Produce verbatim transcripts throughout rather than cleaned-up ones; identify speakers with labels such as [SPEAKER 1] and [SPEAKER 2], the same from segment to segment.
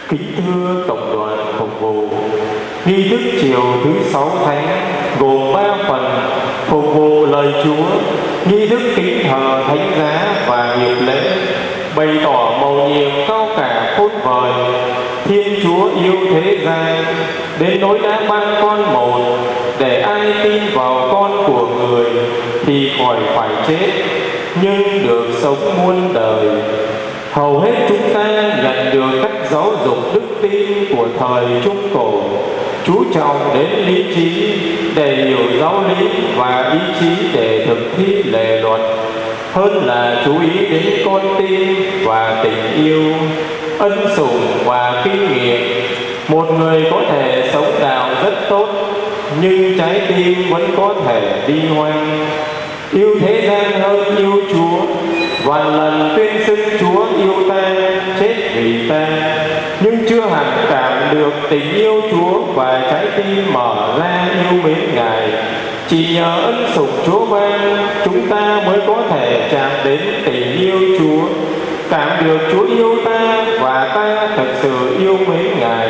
[SPEAKER 1] Kính thưa cộng đoàn phục vụ, nghi thức chiều thứ sáu thánh gồm ba phần: phục vụ lời Chúa, nghi thức kính thờ thánh giá và nghiệp lễ, bày tỏ mầu nhiệm cao cả phút vời. Thiên Chúa yêu thế gian đến nỗi đã ban con một, để ai tin vào con của người thì khỏi phải chết, nhưng được sống muôn đời. Hầu hết chúng ta nhận được cách giáo dục đức tin của thời Trung Cổ, chú trọng đến lý trí để hiểu giáo lý và ý chí để thực thi lề luật, hơn là chú ý đến con tim và tình yêu, ân sủng và kinh nghiệm. Một người có thể sống đạo rất tốt, nhưng trái tim vẫn có thể đi hoang. Yêu thế gian hơn yêu Chúa, vạn lần tuyên xưng Chúa yêu ta, chết vì ta, nhưng chưa hẳn cảm được tình yêu Chúa và trái tim mở ra yêu mến Ngài. Chỉ nhờ ân sủng Chúa ban, chúng ta mới có thể chạm đến tình yêu Chúa, cảm được Chúa yêu ta và ta thật sự yêu mến Ngài.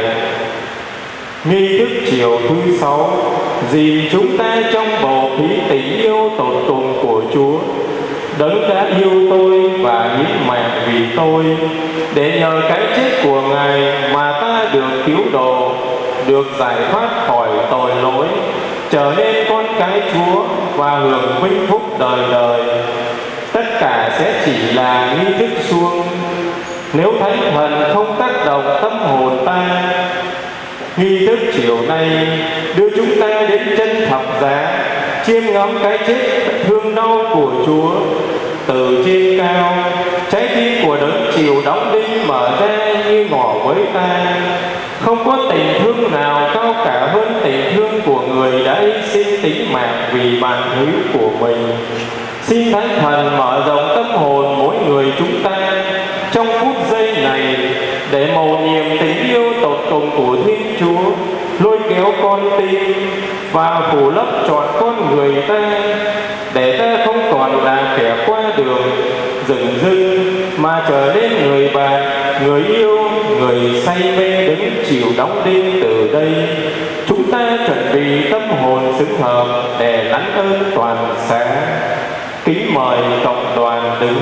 [SPEAKER 1] Nghi thức chiều thứ sáu gìn chúng ta trong bầu khí tình yêu tột cùng của Chúa. Đấng đã yêu tôi và hiến mạng vì tôi, để nhờ cái chết của Ngài mà ta được cứu độ, được giải thoát khỏi tội lỗi, trở nên con cái Chúa và hưởng vinh phúc đời đời. Tất cả sẽ chỉ là nghi thức suông nếu Thánh Thần không tác động tâm hồn ta. Nghi thức chiều nay đưa chúng ta đến chân thập giá, chiêm ngắm cái chết thương đau của Chúa. Từ trên cao, trái tim của đấng chịu đóng đinh mở ra như ngỏ với ta. Không có tình thương nào cao cả hơn tình thương của người đã hy sinh tính mạng vì bạn hữu của mình. Xin Thánh Thần mở rộng tâm hồn mỗi người chúng ta trong phút giây này, để mầu nhiệm tình yêu tột cùng của Thiên Chúa lôi kéo con tim và phủ lấp trọn con người ta, để ta không còn là kẻ qua đường dửng dưng, mà trở nên người bạn, người yêu, người say mê đứng chịu đóng đinh từ đây. Chúng ta chuẩn bị tâm hồn xứng hợp để lãnh ơn toàn xã. Kính mời cộng đoàn đứng.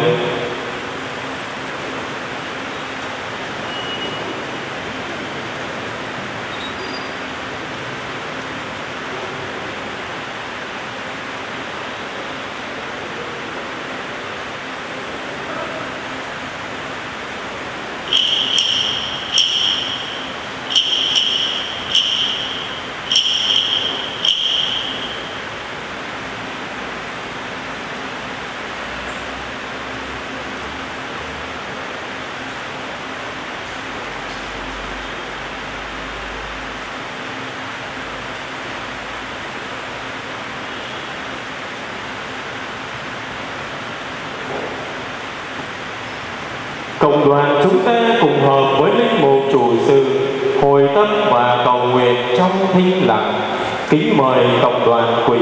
[SPEAKER 1] Cộng đoàn chúng ta cùng hợp với linh mục chủ sự hồi tâm và cầu nguyện trong thinh lặng. Kính mời cộng đoàn quỳ.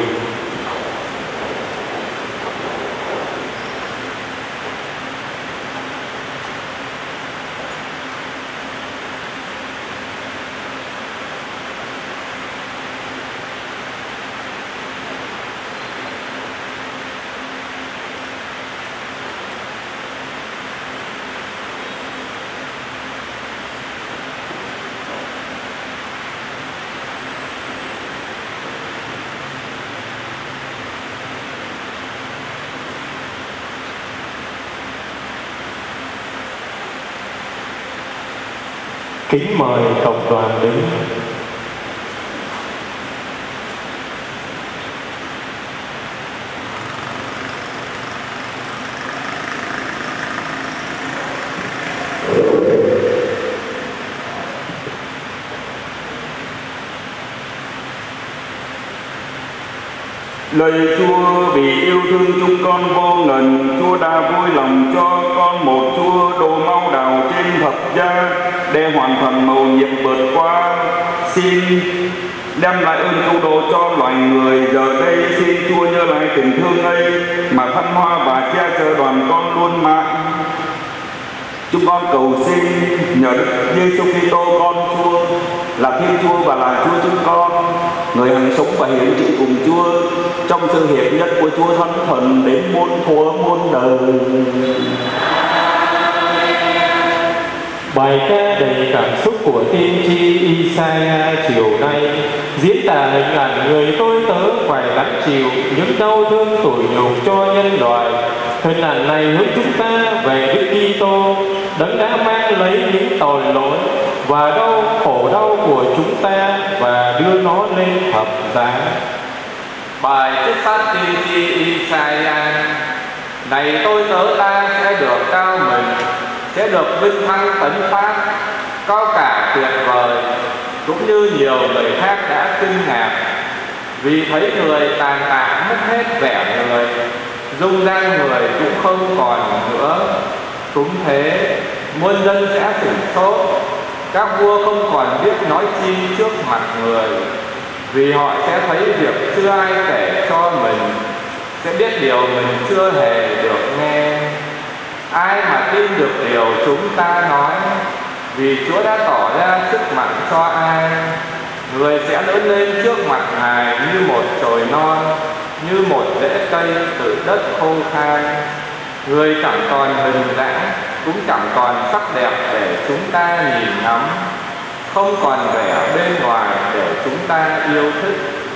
[SPEAKER 1] Kính mời cộng đoàn đứng.
[SPEAKER 2] Lạy Chúa, vì yêu thương chúng con vô ngần, Chúa đã vui lòng cho con một Chúa đồ mau đào trên thập giá để hoàn thành mầu nhiệm vượt qua. Xin đem lại ơn cứu độ cho loài người. Giờ đây xin Chúa nhớ lại tình thương ấy mà thăng hoa và che chở đoàn con luôn mãi. Chúng con cầu xin nhờ Đức Giêsu Kitô con Chúa là Thiên Chúa và là Chúa chúng con, người hằng sống và hiện trị cùng Chúa trong sự hiệp nhất của Chúa Thánh Thần đến muôn thuở muôn đời.
[SPEAKER 1] Bài ca đầy cảm xúc của tiên tri Isaiah chiều nay diễn tả hình ảnh người tôi tớ phải gánh chịu những đau thương tủi nhục cho nhân loại. Hình ảnh này hướng chúng ta về Đức Kitô, Đấng đã mang lấy những tội lỗi và đau khổ đau của chúng ta và đưa nó lên thập giá.
[SPEAKER 3] Bài trích sách tiên tri Isaiah: này tôi tớ ta sẽ được cao mình, sẽ được vinh thăng tấn phát, cao cả tuyệt vời, cũng như nhiều người khác đã kinh ngạc, vì thấy người tàn tạ mất hết vẻ người, dung nhan người cũng không còn nữa. Cũng thế, muôn dân sẽ sửng sốt, các vua không còn biết nói chi trước mặt người, vì họ sẽ thấy việc chưa ai kể cho mình, sẽ biết điều mình chưa hề được nghe. Ai mà tin được điều chúng ta nói, vì Chúa đã tỏ ra sức mạnh cho ai. Người sẽ lớn lên trước mặt Ngài như một chồi non, như một rễ cây từ đất khô khan. Người chẳng còn hình dáng, cũng chẳng còn sắc đẹp để chúng ta nhìn ngắm, không còn vẻ bên ngoài để chúng ta yêu thích.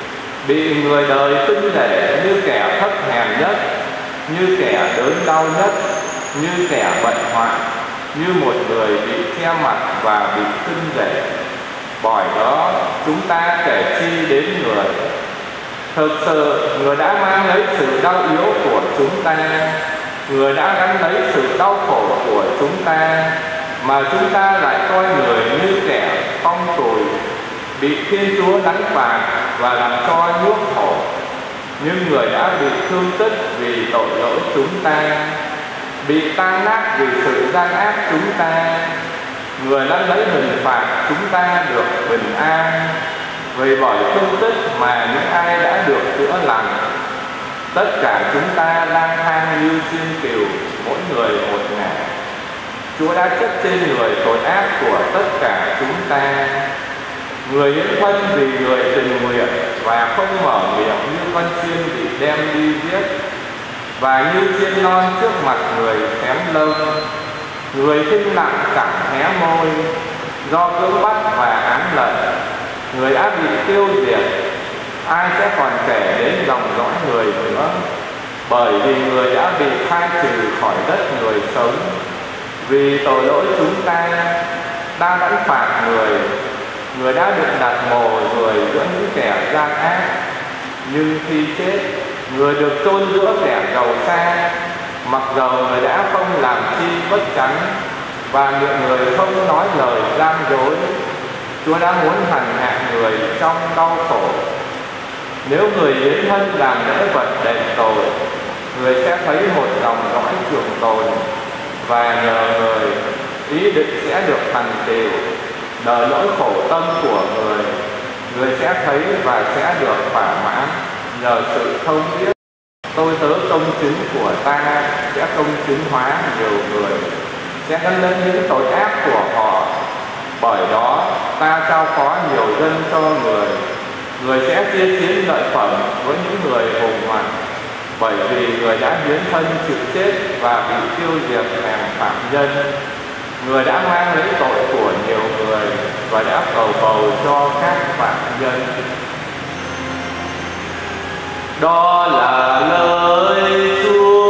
[SPEAKER 3] Bị người đời khinh rẻ như kẻ thấp hèn nhất, như kẻ đớn đau nhất, như kẻ bệnh hoạn, như một người bị che mặt và bị khinh rẻ. Bởi đó chúng ta kể chi đến người. Thực sự người đã mang lấy sự đau yếu của chúng ta, người đã gánh lấy sự đau khổ của chúng ta, mà chúng ta lại coi người như kẻ phong tủi, bị Thiên Chúa đánh phạt và làm cho nuốt khổ. Nhưng người đã bị thương tích vì tội lỗi chúng ta, bị tan nát vì sự gian ác chúng ta. Người đã lấy hình phạt chúng ta được bình an, vì bởi thương tích mà những ai đã được chữa lành. Tất cả chúng ta lang thang như chim cừu, mỗi người một ngả. Chúa đã chất trên người tội ác của tất cả chúng ta. Người hiến thân vì người tình nguyện và không mở miệng như con chiên bị đem đi giết, và như chiên non trước mặt người xém lông. Người thinh nặng chẳng hé môi, do cưỡng bắt và án lận. Người đã bị tiêu diệt, ai sẽ còn kể đến dòng dõi người nữa, bởi vì người đã bị khai trừ khỏi đất người sống. Vì tội lỗi chúng ta đang đánh phạt người, người đã được đặt mồ người giữa những kẻ gian ác. Nhưng khi chết, người được chôn giữa kẻ giàu sang, mặc dầu người đã không làm chi bất chánh, và miệng người không nói lời gian dối. Chúa đã muốn hành hạ người trong đau khổ. Nếu người hiến thân làm lễ vật đền tội, người sẽ thấy một dòng dõi trường tồn, và nhờ người, ý định sẽ được thành tựu. Đời nỗi khổ tâm của người, người sẽ thấy và sẽ được thỏa mãn nhờ sự thông biết. Tôi tớ công chính của ta sẽ công chính hóa nhiều người, sẽ gánh lên những tội ác của họ. Bởi đó ta trao phó nhiều dân cho người, người sẽ chia chiến lợi phẩm với những người hùng mạnh. Bởi vì người đã hiến thân chịu chết và bị tiêu diệt hàng phạm nhân. Người đã mang lấy tội của nhiều người và đã cầu bầu cho các phạm nhân. Đó là lời Chúa.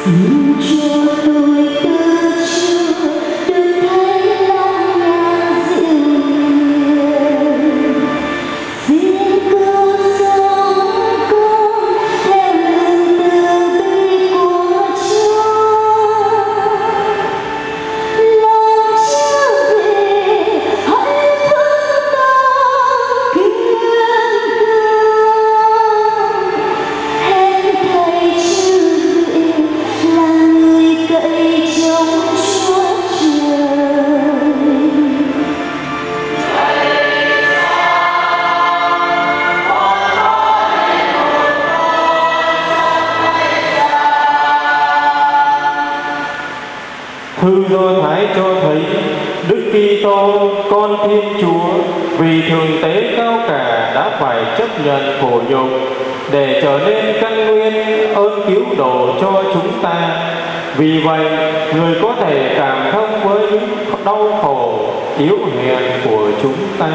[SPEAKER 1] Thư Do Thái cho thấy Đức Kitô con Thiên Chúa vì thường tế cao cả đã phải chấp nhận khổ nhục để trở nên căn nguyên ơn cứu độ cho chúng ta. Vì vậy, người có thể cảm thông với những đau khổ yếu hèn của chúng ta.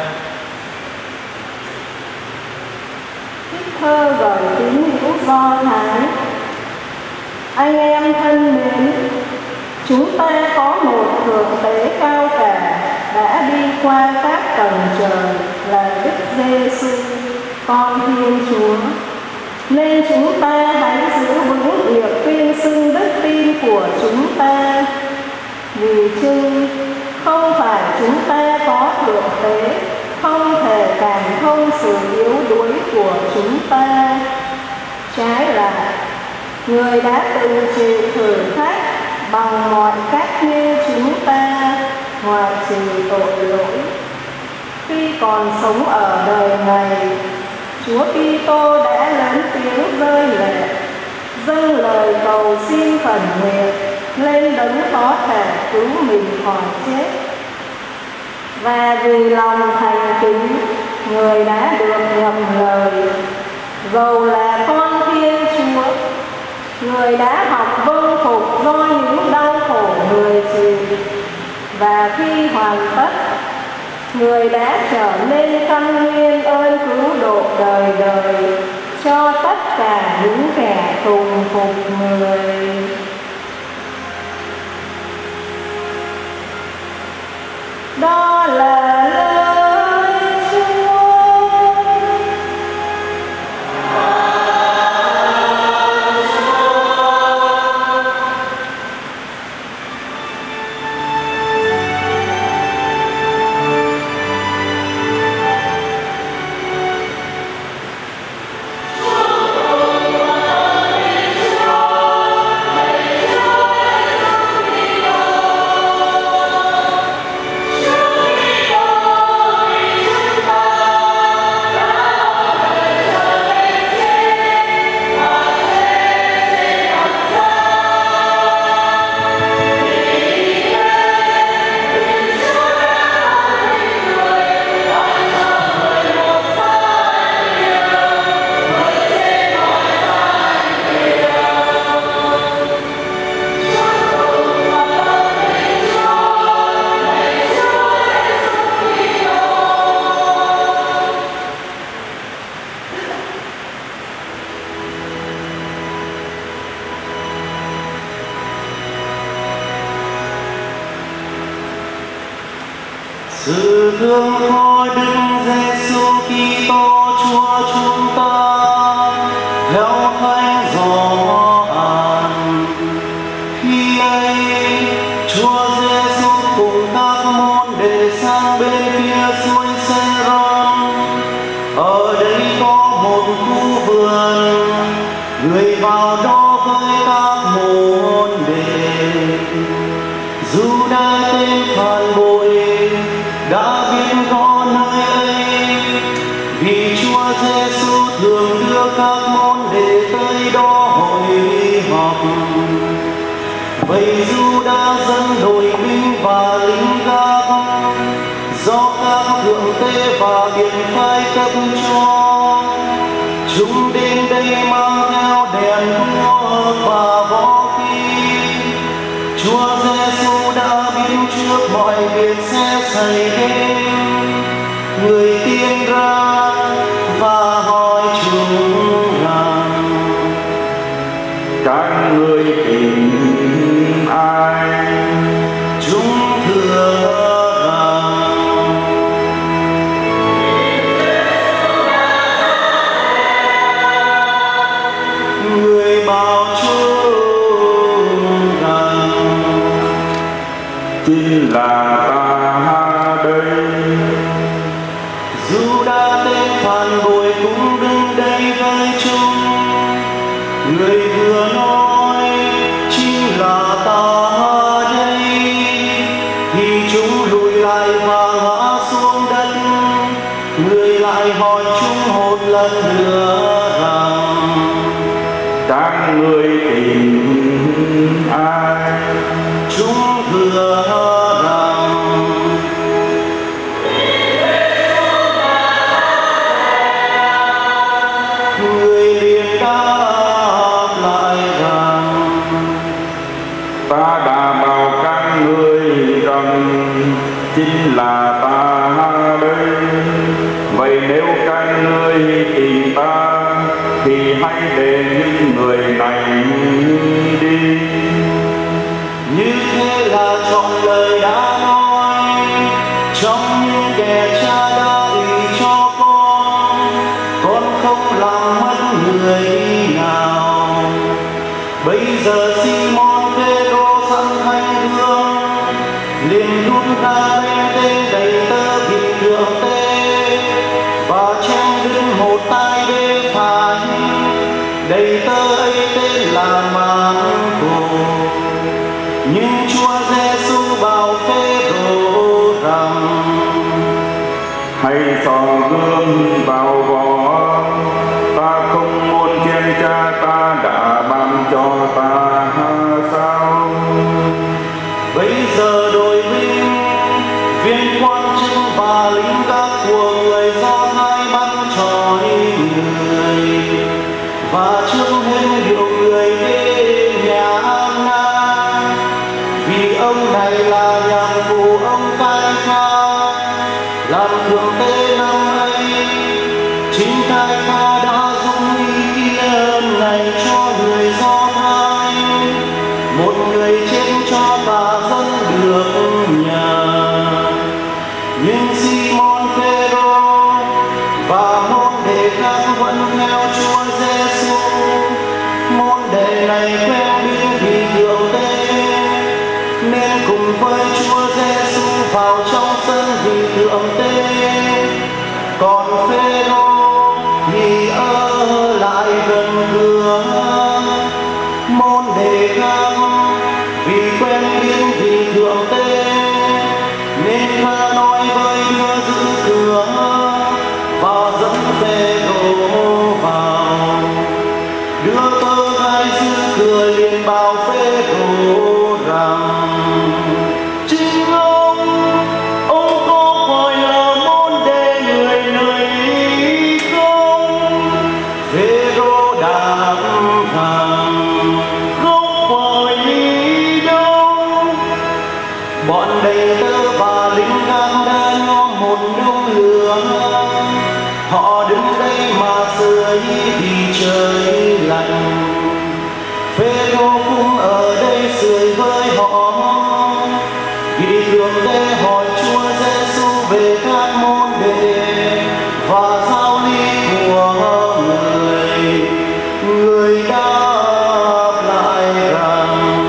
[SPEAKER 4] Thơ gửi tín hữu Do Thái. Anh em thân mến, chúng ta có một thượng tế cao cả đã đi qua các tầng trời là Đức Giêsu, con Thiên Chúa. Nên chúng ta hãy giữ vững việc tuyên xưng đức tin của chúng ta. Vì chưng không phải chúng ta có thượng tế không thể cảm thông sự yếu đuối của chúng ta. Trái lại, người đã từng chịu thử thách bằng mọi cách như chúng ta, ngoại trừ tội lỗi. Khi còn sống ở đời này, Chúa Kitô đã lớn tiếng rơi lệ, dâng lời cầu xin khẩn nguyện lên Đấng có thể cứu mình khỏi chết. Và vì lòng thành kính, người đã được nhậm lời, dầu là con Thiên Chúa. Người đã học vâng phục do những đau khổ người chịu, và khi hoàn tất, người đã trở nên căn nguyên ơn cứu độ đời đời cho tất cả những kẻ tùng phục người. Đó là lời Chúa.
[SPEAKER 5] Sự thương của Đức Giêsu Kitô Chúa chúng ta theo Thánh Gioan. Khi ấy, Chúa Giêsu cùng các môn đệ sang bên kia suối Giê-ron. Ở đây có một khu vườn, người vào đó với các môn đệ. Giu-đa tên phản bội đã biết rõ nơi ấy, vì Chúa Giêsu thường đưa các môn đệ tới đó hội họp. Vậy Giu-đa dẫn đội binh và lính gác do các thượng tế và biện phái cấp cho. Chúng đến đây mang theo đèn đuốc và võ khí. Chúa Giêsu đã biết trước mọi việc sẽ xảy đến. Người tiên ra và hỏi chúng rằng:
[SPEAKER 2] Các các ngươi tìm ai?
[SPEAKER 5] Chúng thưa rằng người bảo chúng rằng
[SPEAKER 2] chính là ta đây.
[SPEAKER 5] dù đã tên phản bội cũng đứng đây với chúng, người vừa nói chính là ta đây, thì chúng lùi lại và ngã xuống đất. Người lại hỏi chúng một lần nữa rằng
[SPEAKER 2] Các ngươi tìm ai?
[SPEAKER 5] chúng thưa rằng người liền đáp lại rằng
[SPEAKER 2] Ta đã bảo các ngươi rằng chính là ta đây. Vậy nếu các ngươi tìm ta thì hãy để những người này đi.
[SPEAKER 5] như thế là chọn lời đã nói trong những kẻ cha đã ủy cho con. Con không làm mất người nào. Bây giờ Simon Phêrô sẵn thanh gương liền rút ra bên tên đầy tơ vịt thượng tế và chen đứng một tay bên phải. Đầy tơ ấy tên là Marco. Nhưng Chúa Giêsu bảo Phêrô rằng
[SPEAKER 2] Hãy xỏ gương vào vỏ. Ta không muốn chen cha ta đã ban cho ta sao?
[SPEAKER 5] bây giờ đội binh, viên quan chức và lính gác của người Do Thái bắt trói người và trước hết điều người đến nhà Anna, vì ông này là nhạc phụ ông Cai Pha làm thượng tế năm ấy. Chính Cai Pha đã dùng ý kiến này cho người Do Thái, một người chết cho cả dân được nhờ. Nhưng Simon Phêrô và môn đệ khác vẫn theo Chúa Giêsu. Môn đệ này quen biết vì thượng tế nên cùng với Chúa Giêsu vào trong sân vì thượng tế. Còn Phêrô thì ở lại gần cửa. Môn đệ khác vì quen biết vì thượng tế nên ta nói với đứa giữ cửa và dẫn Phêrô vào. Đứa tơ gái giữ cửa liền bảo Phêrô rằng chính ông, ông có phải là môn đệ người này không? Phêrô đáp rằng không phải đâu. Bọn đầy tớ và lính gác đã nhóm một đống lửa. Họ đứng đây mà sưởi vì trời lạnh. Phêrô cũng ở đây sưởi với họ. Vì thượng tế hỏi Chúa Giêsu về các môn đệ và giáo lý của người. Người đáp lại rằng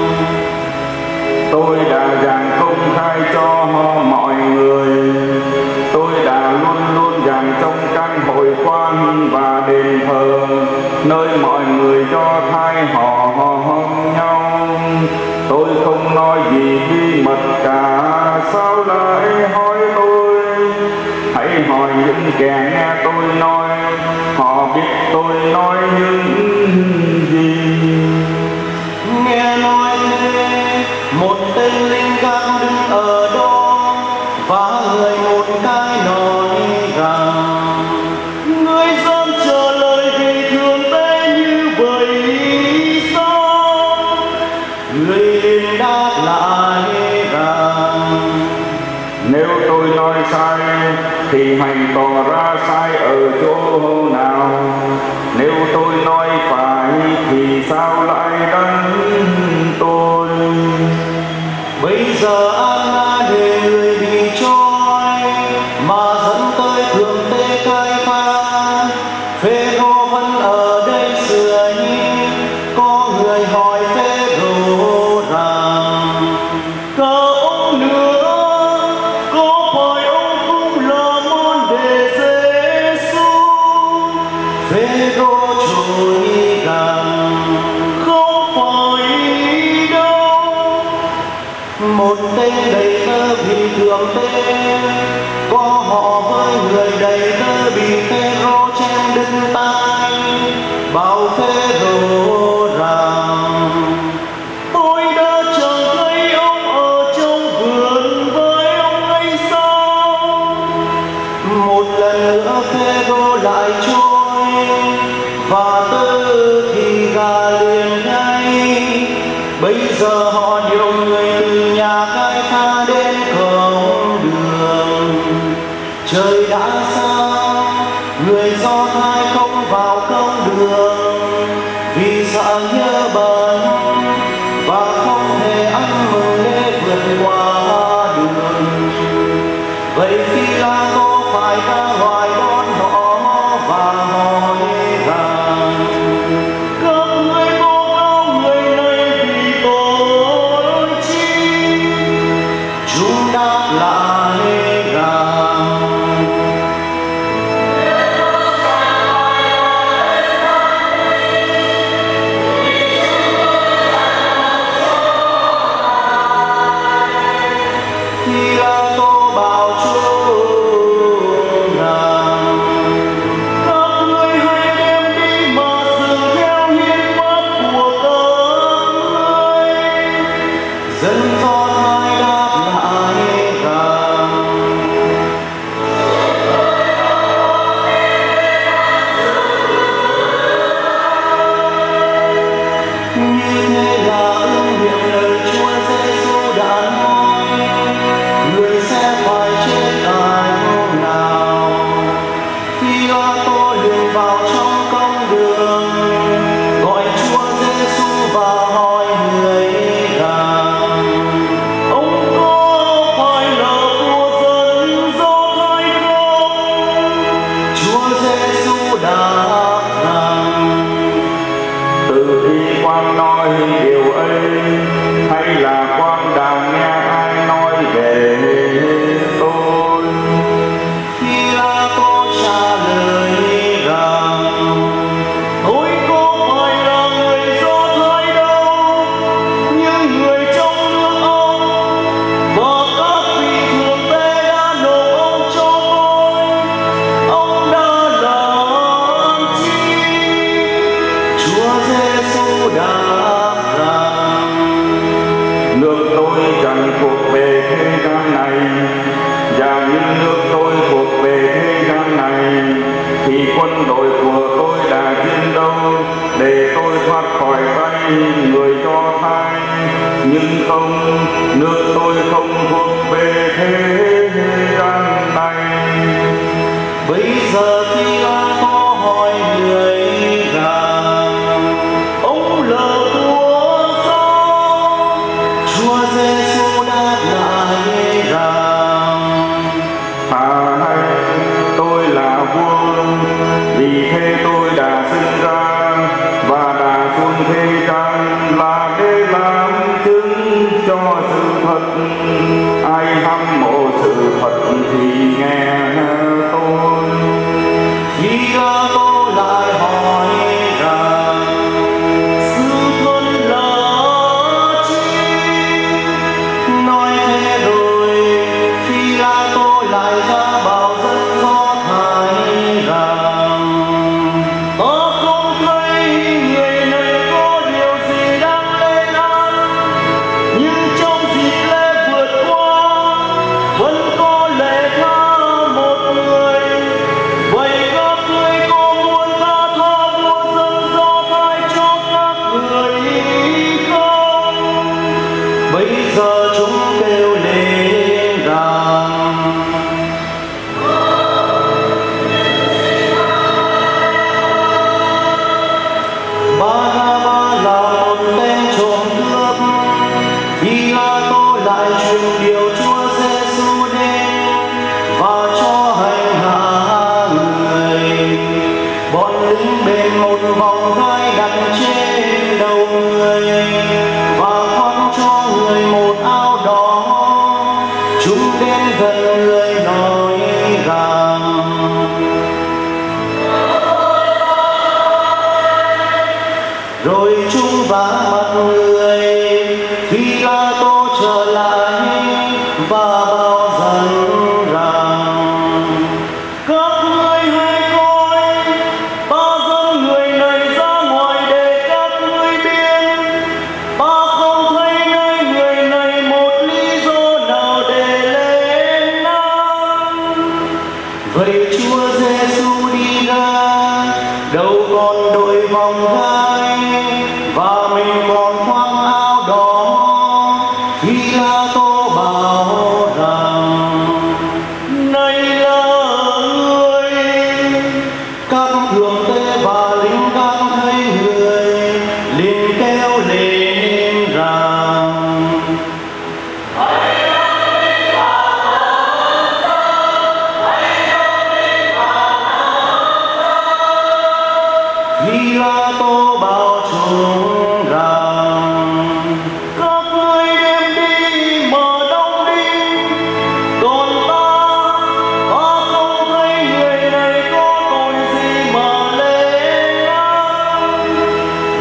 [SPEAKER 2] Tôi đã giảng công khai cho mọi người. Tôi đã luôn luôn giảng trong căn hội quan và đền thờ, nơi mọi người Do Thái họ họp nhau. Tôi không nói gì bí mật cả. Sao lại hỏi tôi? Hãy hỏi những kẻ nghe tôi nói. Họ biết tôi nói những gì.
[SPEAKER 5] nghe nói thế, một tên lính gác đứng ở đó và người một cái nói rằng người dám trả lời về thượng tế như vậy sao? Người liền đáp lại rằng
[SPEAKER 2] Nếu tôi nói sai thì hành tỏ ra sai ở chỗ nào? Nếu tôi nói phải thì sao lại đắn
[SPEAKER 5] tên đầy tớ vì thượng tế, có họ với người đầy tớ bị Phêrô chém đứt tay, bảo Phêrô rằng tôi đã chẳng thấy ông ở trong vườn với ông ấy sao. Một lần nữa Phêrô lại trôi và tớ thì gà liền ngay. Bây giờ họ nhiều người từ nhà Khai Pha đến cổng đường. Trời đã sáng, người Do Thái không vào công đường vì sợ nhớ bẩn và không thể ăn mừng để vượt qua đường. Vậy Phi-la-tô phải ra ngoài đón họ và hỏi rằng các ngươi tố cáo người này vì tội chi? Chúng đáp lại rằng Phi-la-tô bảo chúng rằng các ngươi hãy đem đi mà xử theo hiến pháp của các ngươi. Dân Do Thái đáp lại rằng như thế là ứng nghiệm lời Chúa Giêsu đã nói, người sẽ phải chết tại hôm nào. Phi-la-tô liền vào trong công đường, gọi Chúa Giêsu và hỏi người rằng ông có phải là vua dân Do Thái không? Chúa Giêsu đáp rằng
[SPEAKER 2] từ khi quan nói điều ấy, hay là quan đã nghe ai nói về tôi?
[SPEAKER 5] Phi-la-tô trả lời rằng tôi có phải là người Do Thái đâu, nhưng người trong nước ông và các vị thượng tế đã nộp ông cho tôi. Ông đã làm chi? Chúa Giêsu đáp rằng
[SPEAKER 2] Nước tôi chẳng thuộc về thế gian này, và như nước tôi thuộc về thế gian này, thì quân đội của tôi đã chiến đấu để tôi thoát khỏi tay người Do Thái. Nhưng không, nước tôi không thuộc về thế gian này.
[SPEAKER 5] bây giờ Phi-la-tô hỏi người rằng ông là vua sao? Chúa Giêsu đáp lại rằng
[SPEAKER 2] Phải, tôi là vua, vì thế tôi đã sinh ra và đã xuống thế gian là để làm chứng cho sự thật. Ai hâm mộ sự thật thì nghe tôi.
[SPEAKER 5] Phi-la-tô lại hỏi rằng sự thật là chi? Nói thế rồi Phi-la-tô lại ra bảo dân Do Thái rằng ta không thấy người này có điều gì đáng lên án, nhưng trong dịp lễ vượt qua vẫn có lễ tha một người. Vậy các ngươi có muốn ta tha vua dân Do Thái cho các người không? Bây giờ chúng kêu lên rằng Ba-ra-ba là một tên trộm cướp. Phi-la-tô lại truyền điều Chúa Giêsu đến và cho hành hạ người. Bọn lính bền một vòng gai đặt trên đầu người và khoác cho người một áo đỏ. Chúng đến gần người nói rằng rồi chúng vả mặt người. Phi-la-tô trở lại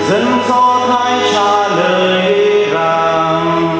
[SPEAKER 5] Dân Do Thái trả lời rằng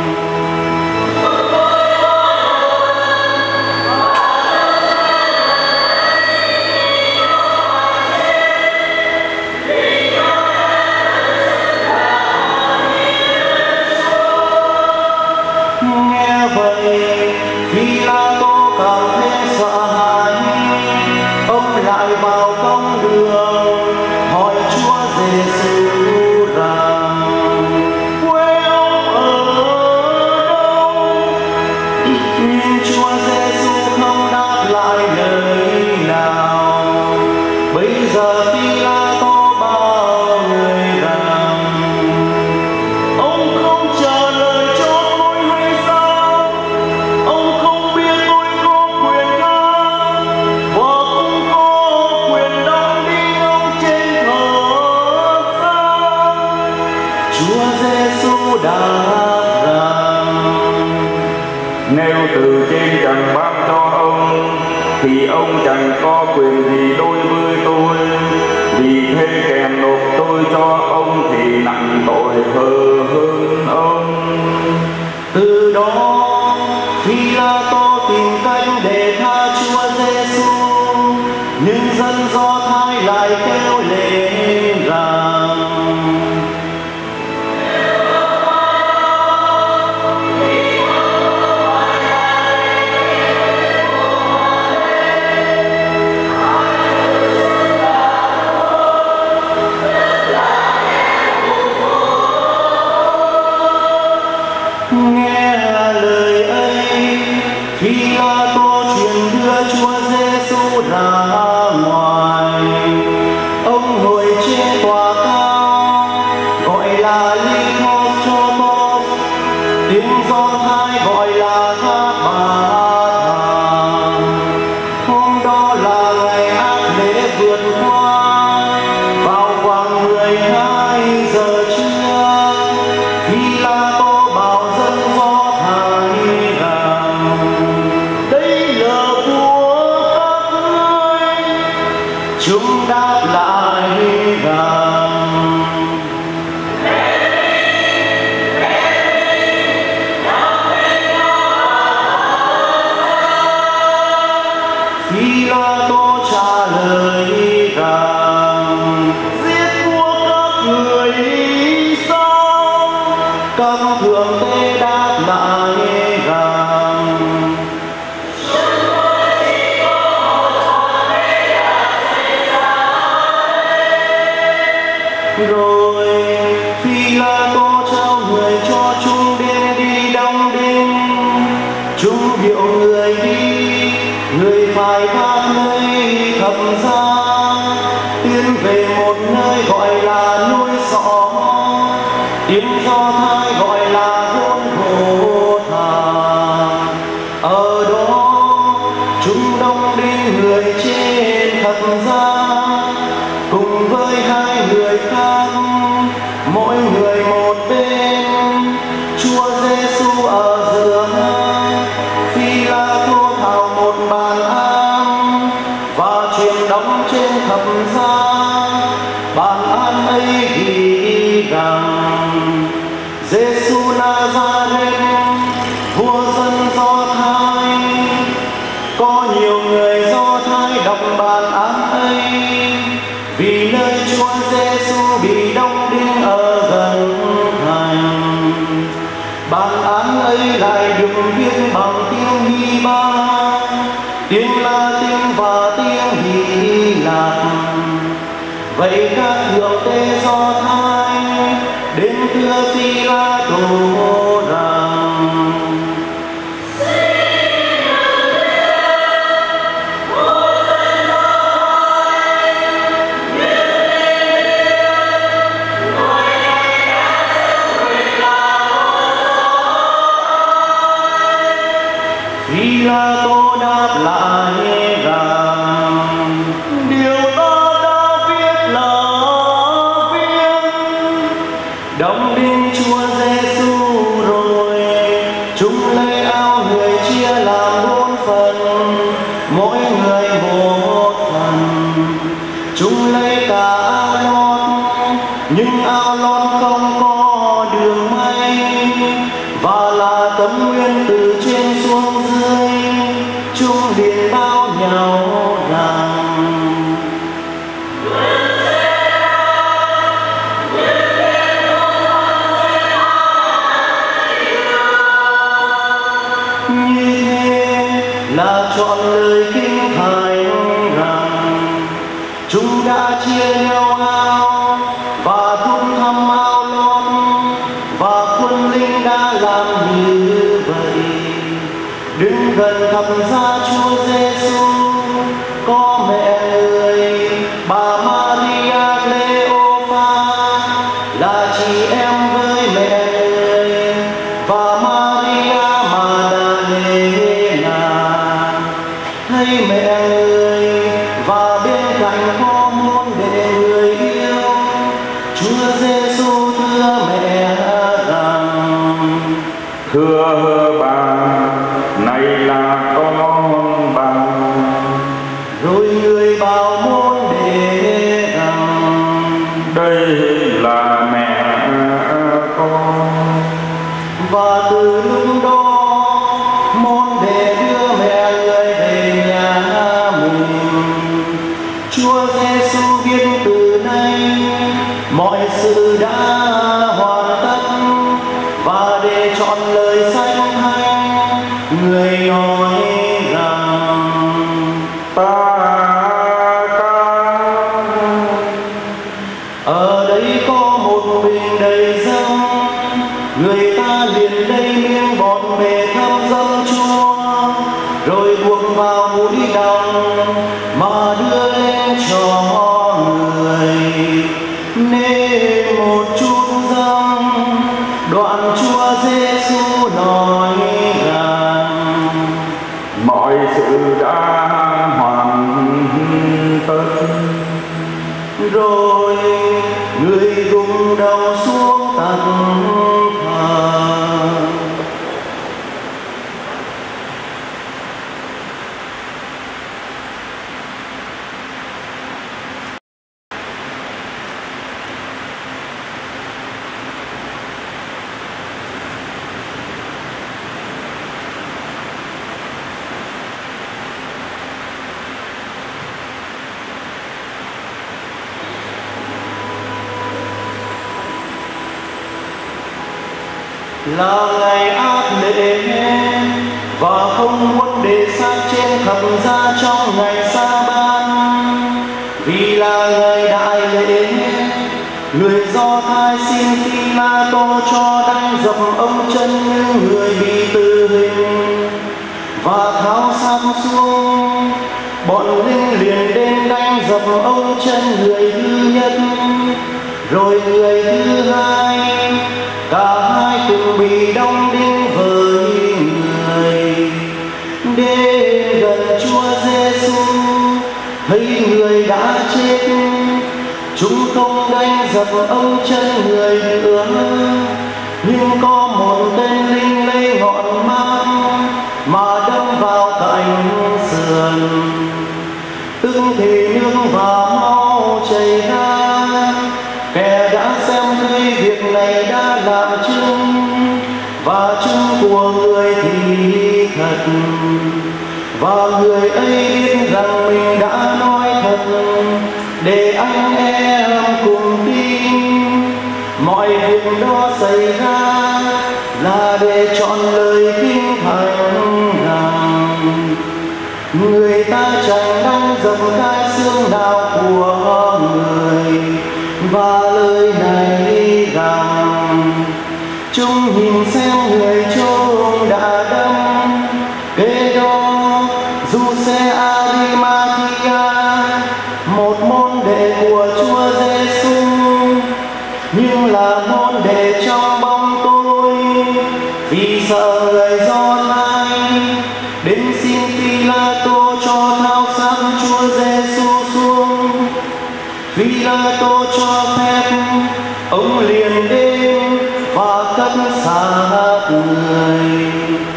[SPEAKER 5] nghe vậy Phi-la-tô cảm thấy sợ hãi, ông lại vào công đường hỏi Chúa Giêsu rằng quê ông ở đâu, nhưng Chúa Giêsu không đáp lại lời nào. Bây giờ Phi-la-tô bảo người rằng ông không trả lời cho tôi hay sao? Ông không biết tôi có quyền tha và cũng có quyền đóng đinh ông trên thờ sao? Chúa Giêsu đáp rằng
[SPEAKER 2] Nếu từ trên chẳng ban cho ông thì ông chẳng có quyền gì đối với tôi. Vì thế kẻ nộp tôi cho ông thì nặng tội hơn ông.
[SPEAKER 5] từ đó Phi-la-tô tìm cách để tha Chúa Giêsu, nhưng dân Do Thái lại kêu lên rằng nghe lời ấy, Phi-la-tô truyền đưa Chúa Giêsu ra ngoài. Ông ngồi trên tòa cao gọi là Lycos, tiếng Do Thái gọi là Tháp Bà Thàng. Hôm đó là ngày áp lễ vượt qua, vào khoảng mười hai giờ trưa, Phi-la-tô bảo dân Do Thái rằng đây là của các ngươi. Chúng đáp lại rằng Phi-la-tô trả lời rằng giết của các người sao? Các thượng tế đáp lại rằng rồi Phi-la-tô trao người cho chúng đem đi đóng đinh. Chúng điệu người đi, người phải vác lấy thập giá tiến về một nơi gọi là núi Sọ, tiếng Do Thái gọi là Hôn Thổ Thà. Ở đó chúng đóng đinh người trên thập giá cùng với hai người khác, mỗi người một bên. Chúa Giêsu ở giữa. Phi-la-tô thảo một bàn ăn và truyền đóng trên thập giá. Bàn ăn ấy ghi rằng Giêsu Na-za-reth, vua dân Do Thái. Có nhiều người Do Thái đọc bàn án ấy vì nơi Chúa Giêsu bị đóng đinh ở gần thành. Bản án ấy lại được viết bằng tiếng Hy-ba, tiếng La-tinh và tiếng Hy Lạp. Vậy các thượng tế Do Thái đến thưa Phi-la-tô rằng Phi-la-tô đáp lại rằng điều ta đã viết là viết đóng đinh Chúa Giêsu rồi. Chúng lấy áo người chia làm bốn phần, mỗi người một phần. Chúng lấy cả áo lót, nhưng ao lon không có đường mây, và là tấm nguyên từ trên xuống dưới, chúng liền bao nhau rằng như thế là chọn lời kinh thánh rằng chúng đã chia nhau ao và thung thăm ao lon, và quân linh đã làm như vậy. Đứng gần thập giá Chúa Giêsu có mẹ người bà Maria Cleophas là chị em với mẹ người, và Maria Magdalena thấy mẹ người, và bên cạnh có môn đệ người yêu. Chúa Giêsu thưa mẹ rằng:
[SPEAKER 2] Thưa bà, này là con bà.
[SPEAKER 5] Rồi người bảo môn đệ rằng:
[SPEAKER 2] Đây là mẹ con.
[SPEAKER 5] Và từ lúc đó môn đệ đưa mẹ người về nhà mình. Chúa Giêsu biết từ nay mọi sự đã hoàn tất, và để chọn lời Thánh Thánh, người nói rằng:
[SPEAKER 2] Ta ca.
[SPEAKER 5] Ở đây có một bình đầy dâm, người ta liền lấy miếng bọt về thăm dâm Chúa, rồi buộc vào mũi đồng mà đưa lên cho người. Nên một chút dâm, đoạn Chúa Giêsu nói rằng:
[SPEAKER 2] Mọi sự đã hoàn tất.
[SPEAKER 5] Rồi người gục đầu xuống tận thờ. Là ngày áp lễ và không muốn để xác trên thập giá trong ngày sa ban, vì là ngày đại lễ. Người Do Thái xin Phi-la-tô cho đăng dập ông chân như người bị tử hình, và tháo xác xuống. Bọn linh liền đến đánh dập ông chân người thứ nhất, rồi người thứ hai. Cả hai cùng bị đóng đinh với người. Đến gần Chúa Giêsu thấy người đã chết, chúng không đánh dập ông chân người nữa, nhưng có một tên linh lấy ngọn măng mà đâm vào cạnh sườn. Tức thì nước và máu chảy ra. Kẻ đã xem thấy việc này đã làm chứng, và chứng của người thì thật, và người ấy biết rằng mình đã nói thật, để anh em cùng tin. Mọi việc đó xảy ra là để chọn lời kinh thánh rằng: người ta chẳng đang dập cái xương nào của người. Và lời này rằng: chúng nhìn xem người chôn đã đâm. Kế đó Giuse Arimathia, một môn đệ của Chúa Giêsu, nhưng là môn đệ trong bóng tối, vì sợ người Do Thái, đến xin Phi-la-tô cho tháo xác Chúa Giêsu xuống. Phi-la-tô cho phép, ông liền đến và cất xác người.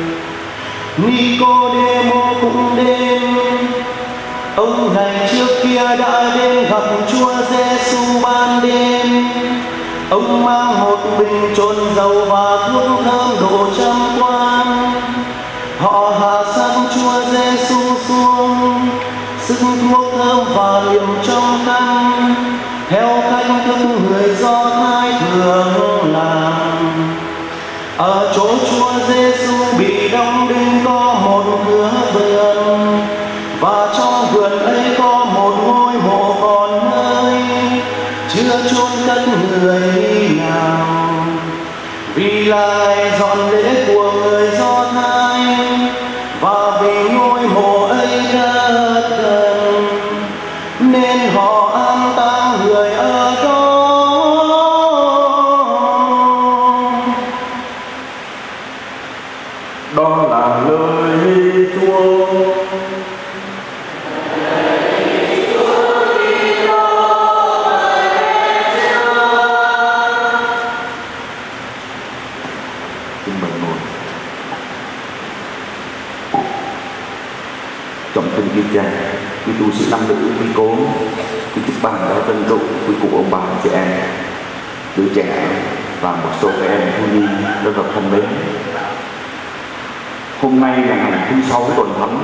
[SPEAKER 5] Nicôđêmô cũng đến. Ông này trước kia đã đến gặp Chúa Giêsu ban đêm, Ông mang một bình trôn dầu và thuốc thơm độ trăm quan. Họ hạ xác Chúa Giêsu xuống, sức thuốc thơm và liệm trong khăn, theo cách thức người Do Thái thường làm. Ở chỗ Chúa Giêsu bị đóng đinh có một cửa vườn, và trong vườn ấy có một ngôi mộ còn nơi chưa chôn cất người nào. Vì là ngày dọn lễ của người Do Thái, và vì ngôi mộ ấy rất gần, nên họ an táng người ở đó.
[SPEAKER 2] Đó là lời Chúa. Xin mời ngồi. Trọng thân quý cha, quý tu sĩ nam nữ, quý cố, quý chức bàn đã tân trụ, quý cụ ông bà chị em, đứa trẻ và một số các em thiếu nhi rất là thân mến. Hôm nay là ngày thứ sáu tuần thánh.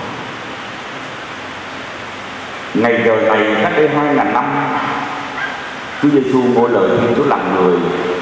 [SPEAKER 2] Ngày giờ này cách đây hai ngàn năm, Chúa Giêsu ngôi lời Thiên Chúa làm người,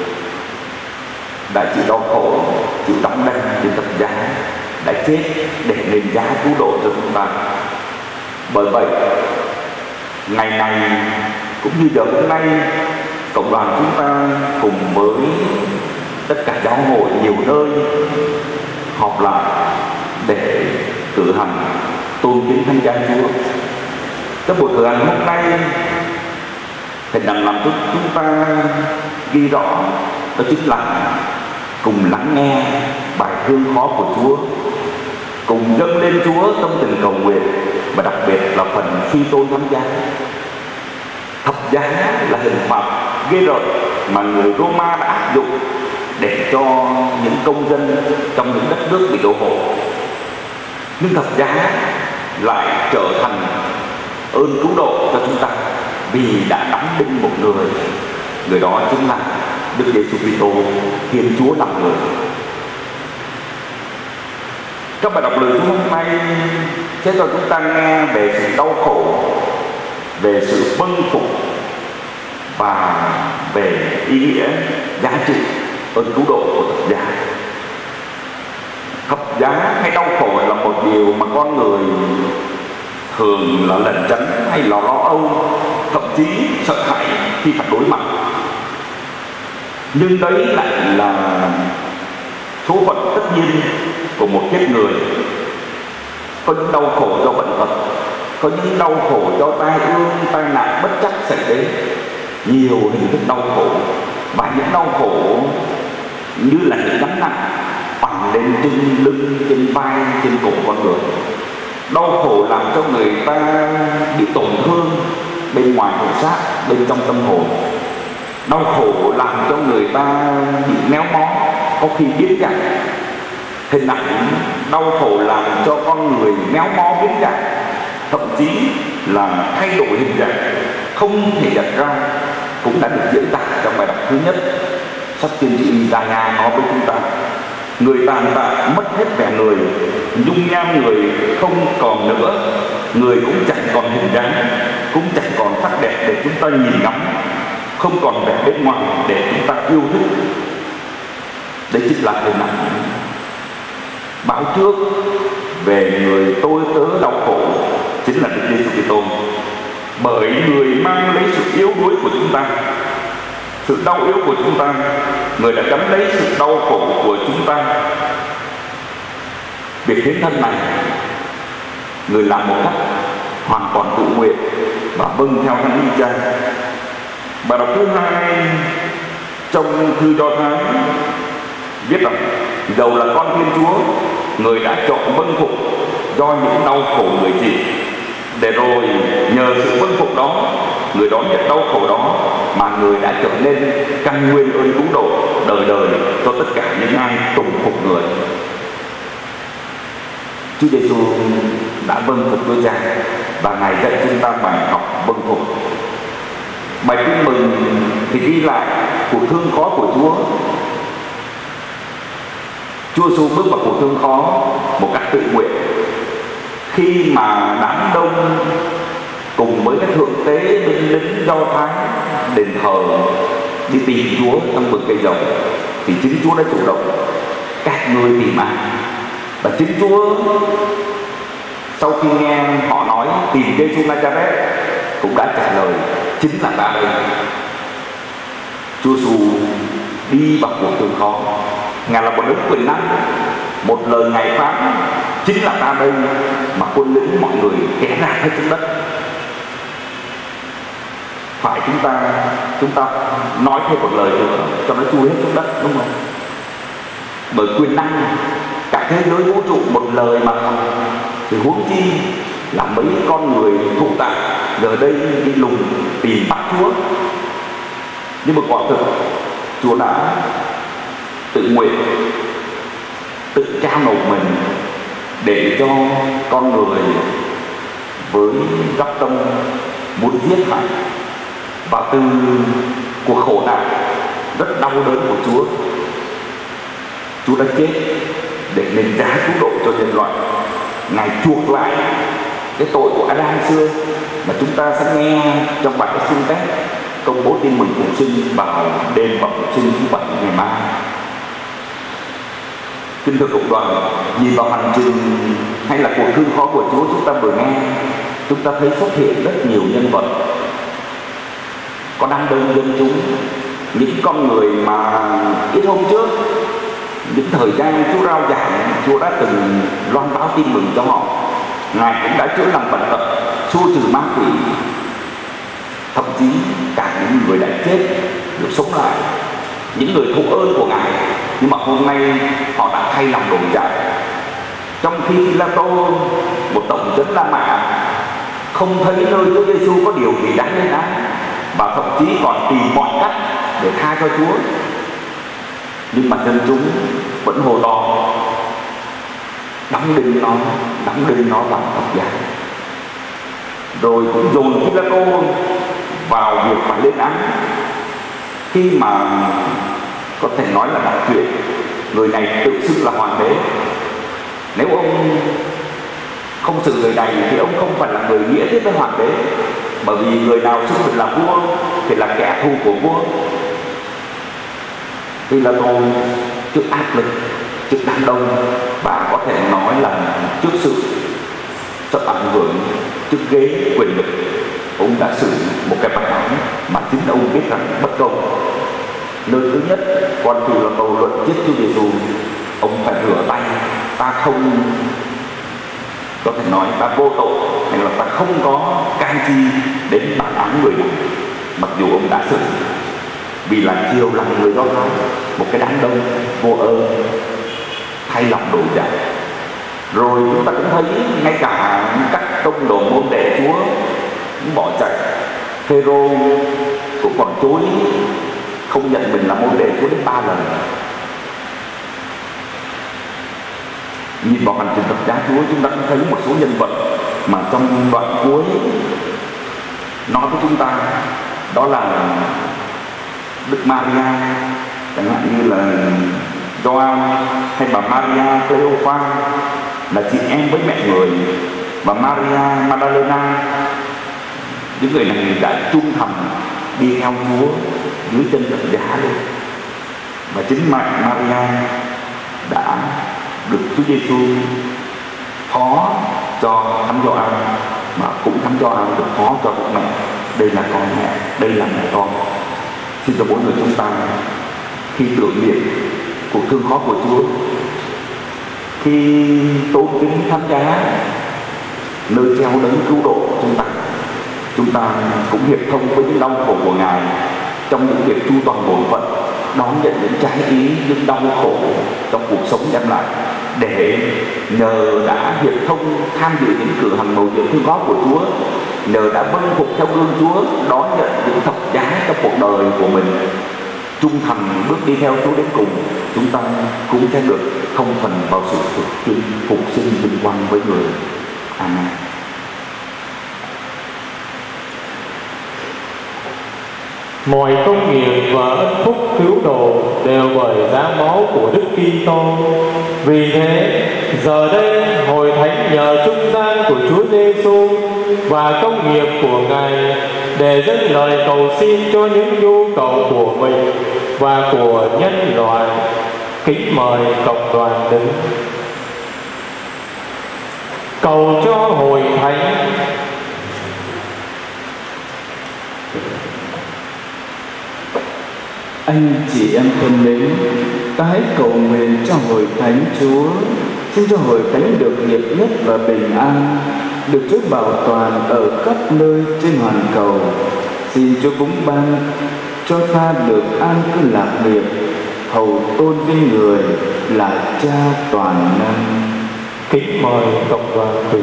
[SPEAKER 2] đã chịu đau khổ, chịu đắng đanh trên thập giá, đã chết để đền giá cứu độ cho chúng ta. Bởi vậy, ngày này cũng như giờ hôm nay, cộng đoàn chúng ta cùng với tất cả giáo hội nhiều nơi họp lại để cử hành tôn kính thánh giá Chúa. Trong buổi cử hành hôm nay, Thầy Đặng làm cho chúng ta ghi rõ, đó chính là cùng lắng nghe bài thương khó của Chúa, cùng dâng lên Chúa trong tình cầu nguyện, và đặc biệt là phần suy tôn thánh giá. Thập giá là hình phạt ghê rợn mà người Roma đã áp dụng để cho những công dân trong những đất nước bị đổ hộ. Nhưng thập giá lại trở thành ơn cứu độ cho chúng ta, vì đã đóng đinh một người, người đó chính là Đức Giêsu Kitô, Thiên Chúa làm người. Các bài đọc lời Chúa hôm nay sẽ cho chúng ta nghe về sự đau khổ, về sự vâng phục và về ý nghĩa giá trị ơn cứu độ của thập giá. Thập giá hay đau khổ là một điều mà con người thường là lẩn tránh hay là lo âu, thậm chí sợ hãi khi phải đối mặt. Nhưng đấy lại là số phận tất nhiên của một kiếp người. Có những đau khổ do bệnh tật, có những đau khổ do tai ương, tai nạn bất trắc xảy đến, nhiều hình thức đau khổ, và những đau khổ như là những gánh nặng bằng lên trên lưng, trên vai, trên cổ con người. Đau khổ làm cho người ta bị tổn thương bên ngoài thể xác, bên trong tâm hồn. Đau khổ làm cho người ta bị méo mó, có khi biến dạng. Hình ảnh đau khổ làm cho con người méo mó biến dạng, thậm chí là thay đổi hình dạng không thể nhận ra, cũng đã được diễn tả trong bài đọc thứ nhất. Sách tiên tri Isaiah nói với chúng ta: người tàn tạ mất hết vẻ người, dung nhan người không còn nữa, người cũng chẳng còn hình dáng, cũng chẳng còn sắc đẹp để chúng ta nhìn ngắm, không còn vẻ bên ngoài để chúng ta yêu thích. Đấy chính là hình ảnh báo trước về người tôi tớ đau khổ, chính là Đức Giêsu Kitô. Bởi người mang lấy sự yếu đuối của chúng ta, sự đau yếu của chúng ta, người đã gánh lấy sự đau khổ của chúng ta. Việc hiến thân này, người làm một cách hoàn toàn tự nguyện và vâng theo thánh ý cha. Bài đọc thứ hai trong thư Do Thái viết rằng: dầu là con Thiên Chúa, người đã chọn vâng phục do những đau khổ người chịu, để rồi nhờ sự vâng phục đó, người đón nhận đau khổ đó, mà người đã trở nên căn nguyên ơn cứu độ đời đời cho tất cả những ai tùng phục người. Chúa Giêsu đã vâng phục với Cha, và Ngài dạy chúng ta bài học vâng phục. Bài tin mừng thì ghi lại cuộc thương khó của Chúa. Chúa Giêsu bước vào cuộc thương khó một cách tự nguyện. Khi mà đám đông cùng với các thượng tế binh lính Do Thái đền thờ đi tìm Chúa trong vườn cây rồng, thì chính Chúa đã chủ động: các ngươi tìm ai? Và chính Chúa sau khi nghe họ nói tìm Giê-xu Nazareth cũng đã trả lời: chính là ta đây. Chúa Giêsu đi vào cuộc thương khó. Ngài là một đấng quyền năng, một lời Ngài phán: chính là ta đây, mà quân lính mọi người té ra hết xuống đất. Phải chúng ta chúng ta nói thêm một lời nữa cho nó chui hết xuống đất, đúng không? Bởi quyền năng cả thế giới vũ trụ một lời mà không, thì huống chi là mấy con người thụ tại giờ đây đi lùng tìm bắt Chúa. Nhưng mà quả thực Chúa đã tự nguyện, tự trao nộp mình để cho con người với góc tâm muốn giết hại. Và từ cuộc khổ nạn rất đau đớn của Chúa, Chúa đã chết để đền giá cứu độ cho nhân loại. Ngài chuộc lại cái tội của Adam xưa mà chúng ta sẽ nghe trong bài xưng tết công bố tin mừng phục sinh vào đêm và phục sinh thứ bảy ngày mai. Kính thưa cộng đoàn, nhìn vào hành trình hay là cuộc thương khó của Chúa chúng ta vừa nghe, chúng ta thấy xuất hiện rất nhiều nhân vật có đám đông dân chúng, những con người mà ít hôm trước, những thời gian Chúa rao giảng, Chúa đã từng loan báo tin mừng cho họ. Ngài cũng đã chữa lành bệnh tật, xua trừ ma quỷ, thậm chí cả những người đã chết được sống lại, những người thụ ơn của Ngài. Nhưng mà hôm nay họ đã thay lòng đổi dạ. Trong khi Phi-la-tô, một tổng trấn La Mã, không thấy nơi Chúa Giêsu có điều gì đáng lên án, và thậm chí còn tìm mọi cách để tha cho Chúa, nhưng mà dân chúng vẫn hô to: đóng đinh nó, đóng đinh nó bằng thập giá. Rồi cũng dồn Phi-la-tô vào việc phải lên án. Khi mà có thể nói là đặc chuyện, người này tự xưng là hoàng đế. Nếu ông không xử người này thì ông không phải là người nghĩa thiết với hoàng đế, bởi vì người nào xưng mình là vua thì là kẻ thù của vua. Phi-la-tô trước áp lực, trước đám đông, và có thể nói là trước sự sợ ảnh hưởng, trước ghế quyền lực, ông đã xử một cái bản án mà chính ông biết rằng bất công. Nơi thứ nhất, quan Phi-la-tô luận chết Chúa Giêsu, ông phải rửa tay: ta không, có thể nói ta vô tội, hay là ta không có can chi đến bản án người này, mặc dù ông đã xử. Vì là chiều lòng người Do Thái, một cái đám đông vô ơn thay lòng đổi dạ. Rồi chúng ta cũng thấy ngay cả các tông đồ môn đệ Chúa cũng bỏ chạy. Phêrô cũng còn chối không nhận mình là môn đệ Chúa đến ba lần. Nhìn vào hành trình thập giá Chúa, chúng ta cũng thấy một số nhân vật mà trong đoạn cuối nói với chúng ta, đó là Đức Maria, chẳng hạn như là Gioan hay bà Maria Cleophas, là chị em với mẹ người, và Maria Magdalena. Những người này đã trung thành đi theo Chúa dưới chân thập giá luôn. Và chính mẹ Maria đã được Chúa Giêsu phó cho Thánh Gioan, mà cũng Thánh Gioan được phó cho Đức Mẹ. Đây là con mẹ, đây là mẹ con. Xin cho mỗi người chúng ta khi tưởng niệm cuộc thương khó của Chúa, khi tôn kính thánh giá nơi treo đấng cứu độ chúng ta, chúng ta cũng hiệp thông với những đau khổ của Ngài trong những việc chu toàn bổn phận, đón nhận những trái ý, những đau khổ trong cuộc sống đem lại, để nhờ đã hiệp thông tham dự những cử hành mầu nhiệm thương khó của Chúa, nhờ đã vâng phục theo gương Chúa, đón nhận những thập giá trong cuộc đời của mình, trung thành bước đi theo Chúa đến cùng, chúng ta cũng sẽ được thông phần vào sự phục sinh, phục sinh vinh quang với người. Amen.
[SPEAKER 1] Mọi công nghiệp và ân phúc cứu độ đều bởi giá máu của Đức Kitô. Vì thế, giờ đây hội thánh nhờ trung gian của Chúa Giêsu và công nghiệp của Ngài để dâng lời cầu xin cho những nhu cầu của mình và của nhân loại. Kính mời cộng đoàn đứng. Cầu cho hội thánh.
[SPEAKER 2] Anh chị em thân mến, ta hãy cầu nguyện cho hội thánh Chúa, xin cho hội thánh được hiệp nhất và bình an, được Chúa bảo toàn ở khắp nơi trên hoàn cầu. Xin Chúa cũng ban cho ta được an cư lạc nghiệp, hầu tôn vinh người là Cha toàn năng.
[SPEAKER 1] Kính mời cộng đoàn quỳ.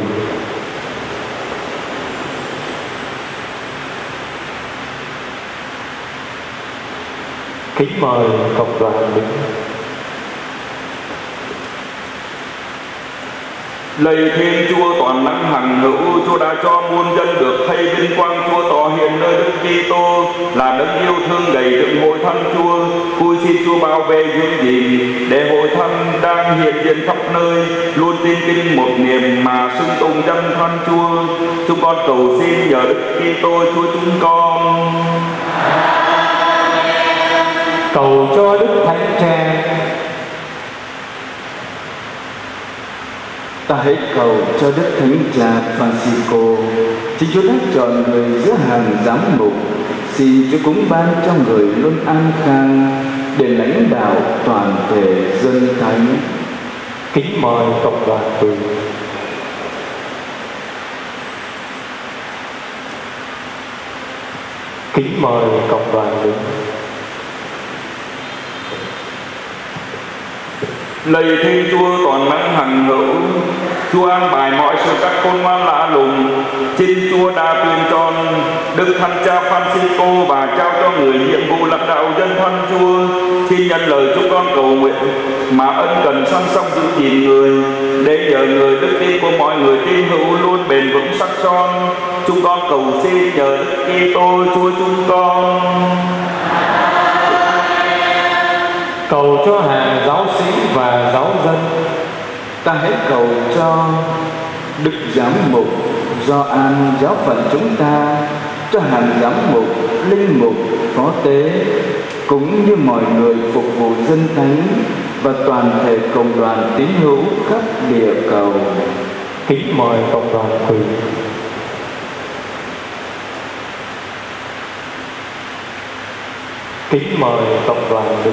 [SPEAKER 1] Kính mời cộng đoàn đứng.
[SPEAKER 2] Lạy Thiên Chúa toàn năng hằng hữu, Chúa đã cho muôn dân được thấy vinh quang Chúa tỏ hiện nơi Đức Kitô là đấng yêu thương gầy dựng hội thánh Chúa. Cúi xin Chúa bảo vệ giữ gìn để hội thánh đang hiện diện khắp nơi luôn tin kinh một niềm mà xưng tụng danh thánh Chúa. Chúng con cầu xin nhờ Đức Kitô Chúa chúng con.
[SPEAKER 1] Cầu cho Đức Thánh Cha.
[SPEAKER 2] Ta hãy cầu cho Đức Thánh Cha Francisco, chính Chúa đã chọn người giữa hàng giám mục. Xin Chúa cũng ban cho người luôn an khang để lãnh đạo toàn thể dân thánh.
[SPEAKER 1] Kính mời cộng đoàn quỳ. Kính mời cộng đoàn đứng.
[SPEAKER 2] Lạy Thiên Chúa toàn năng hằng hữu, Chúa an bài mọi sự các khôn ngoan lạ lùng. Xin Chúa đã tuyên tròn Đức Thánh Cha Francisco và trao cho người nhiệm vụ lãnh đạo dân thân Chúa. Xin nhận lời chúng con cầu nguyện mà ân cần song song giữ gìn người, để nhờ người đức tin của mọi người tin hữu luôn bền vững sắc son. Chúng con cầu xin nhờ Đức Kitô Chúa chúng con.
[SPEAKER 1] Cầu cho hàng giáo sĩ và giáo dân.
[SPEAKER 2] Ta hãy cầu cho Đức Giám mục Gioan giáo phận chúng ta, cho hàng giám mục, linh mục, phó tế, cũng như mọi người phục vụ dân thánh và toàn thể cộng đoàn tín hữu khắp địa cầu.
[SPEAKER 1] Kính mời cộng đoàn quỳ. Kính mời cộng đoàn đứng.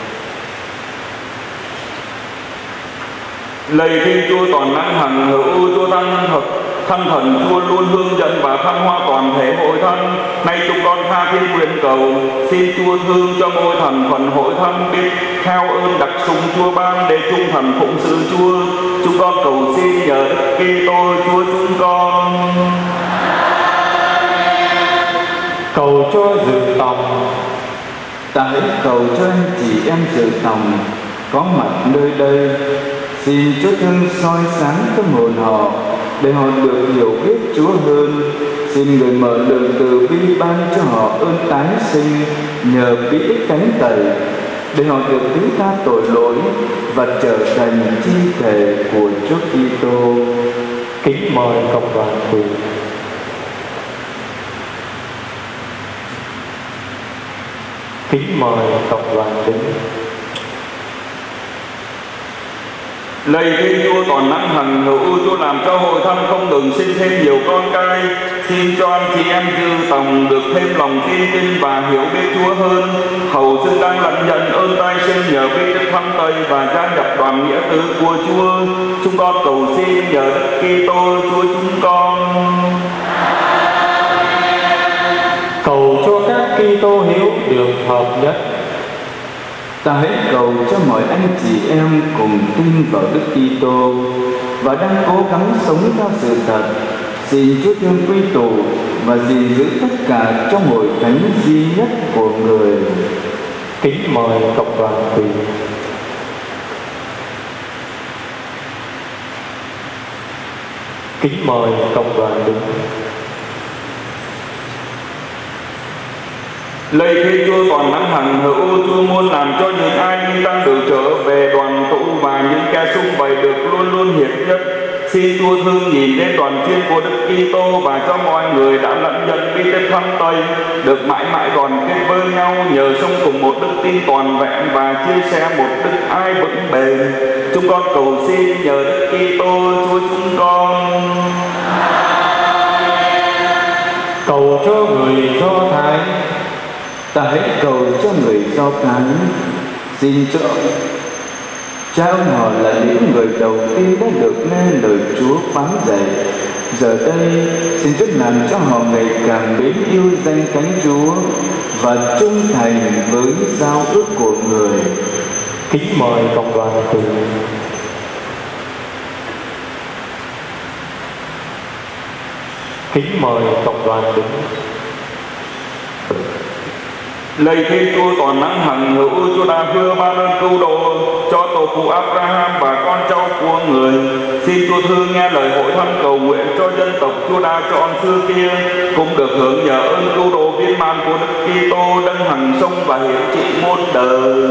[SPEAKER 2] Lạy Thiên Chúa toàn năng hằng hữu, Chúa tăng thật thân thần Chúa luôn hướng dẫn và thăng hoa toàn thể hội thân. Nay chúng con tha thiết nguyện cầu, xin Chúa thương cho ngôi thần phần hội thân biết theo ơn đặc sủng Chúa ban để trung thần phụng sự Chúa. Chúng con cầu xin nhờ Đức Kitô Chúa chúng con.
[SPEAKER 1] Cầu cho dự tòng.
[SPEAKER 2] Ta hãy cầu cho anh chị em dự tòng có mặt nơi đây. Xin Chúa thương soi sáng tâm hồn họ để họ được hiểu biết Chúa hơn. Xin người mở đường từ bi ban cho họ ơn tái sinh nhờ bí tích thánh tẩy, để họ được thứ tha tội lỗi và trở thành chi thể của Chúa Kitô.
[SPEAKER 1] Kính mời cộng đoàn quỳ. Kính mời cộng đoàn đứng.
[SPEAKER 2] Lạy Thiên Chúa toàn năng hằng hữu, Chúa làm cho hội thân không ngừng sinh thêm nhiều con cái. Xin cho anh chị em dư tòng được thêm lòng tin tin và hiểu biết Chúa hơn, hầu xứng đáng lãnh nhận ơn tái sinh nhờ bí tích thánh tẩy và gia nhập đoàn nghĩa tử của Chúa. Chúng con cầu xin nhờ Đức Kitô Chúa chúng con.
[SPEAKER 1] Cầu cho các Kitô hữu được hợp nhất.
[SPEAKER 2] Ta hãy cầu cho mọi anh chị em cùng tin vào Đức Kitô và đang cố gắng sống theo sự thật. Xin Chúa thương quy tụ và gìn giữ tất cả trong hội thánh duy nhất của người.
[SPEAKER 1] Kính mời cộng đoàn quỳ. Kính mời cộng đoàn đứng.
[SPEAKER 2] Lạy Thiên Chúa toàn năng hằng hữu, Chúa muốn làm cho những ai đi tăng được trở về đoàn tụ và những kẻ xung bày được luôn luôn hiển nhất. Xin Chúa thương nhìn đến đoàn chiên của Đức Kitô và cho mọi người đã lẫn nhận đi đến thăm Tây được mãi mãi đoàn kết với nhau nhờ sống cùng một đức tin toàn vẹn và chia sẻ một đức ai vững bền. Chúng con cầu xin nhờ Đức Kitô Chúa chúng con.
[SPEAKER 1] Cầu cho người Do Thái.
[SPEAKER 6] Ta hãy cầu cho người Do Thái. Xin cho cha ông họ là những người đầu tiên đã được nghe lời Chúa phán dạy. Giờ đây xin Chúa làm cho họ ngày càng mến yêu danh Thánh Chúa và trung thành với giao ước của người.
[SPEAKER 1] Kính mời cộng đoàn từ. Kính mời cộng đoàn đứng.
[SPEAKER 2] Lạy Thiên Chúa toàn năng hằng hữu, Chúa đã hứa ban ơn cứu độ cho tổ phụ Abraham và con cháu của người. Xin Chúa thương nghe lời hội thánh cầu nguyện cho dân tộc Chúa đã chọn xưa kia cũng được hưởng nhờ ơn cứu độ viên mãn của Đức Kitô đấng hằng sống và hiển trị muôn đời.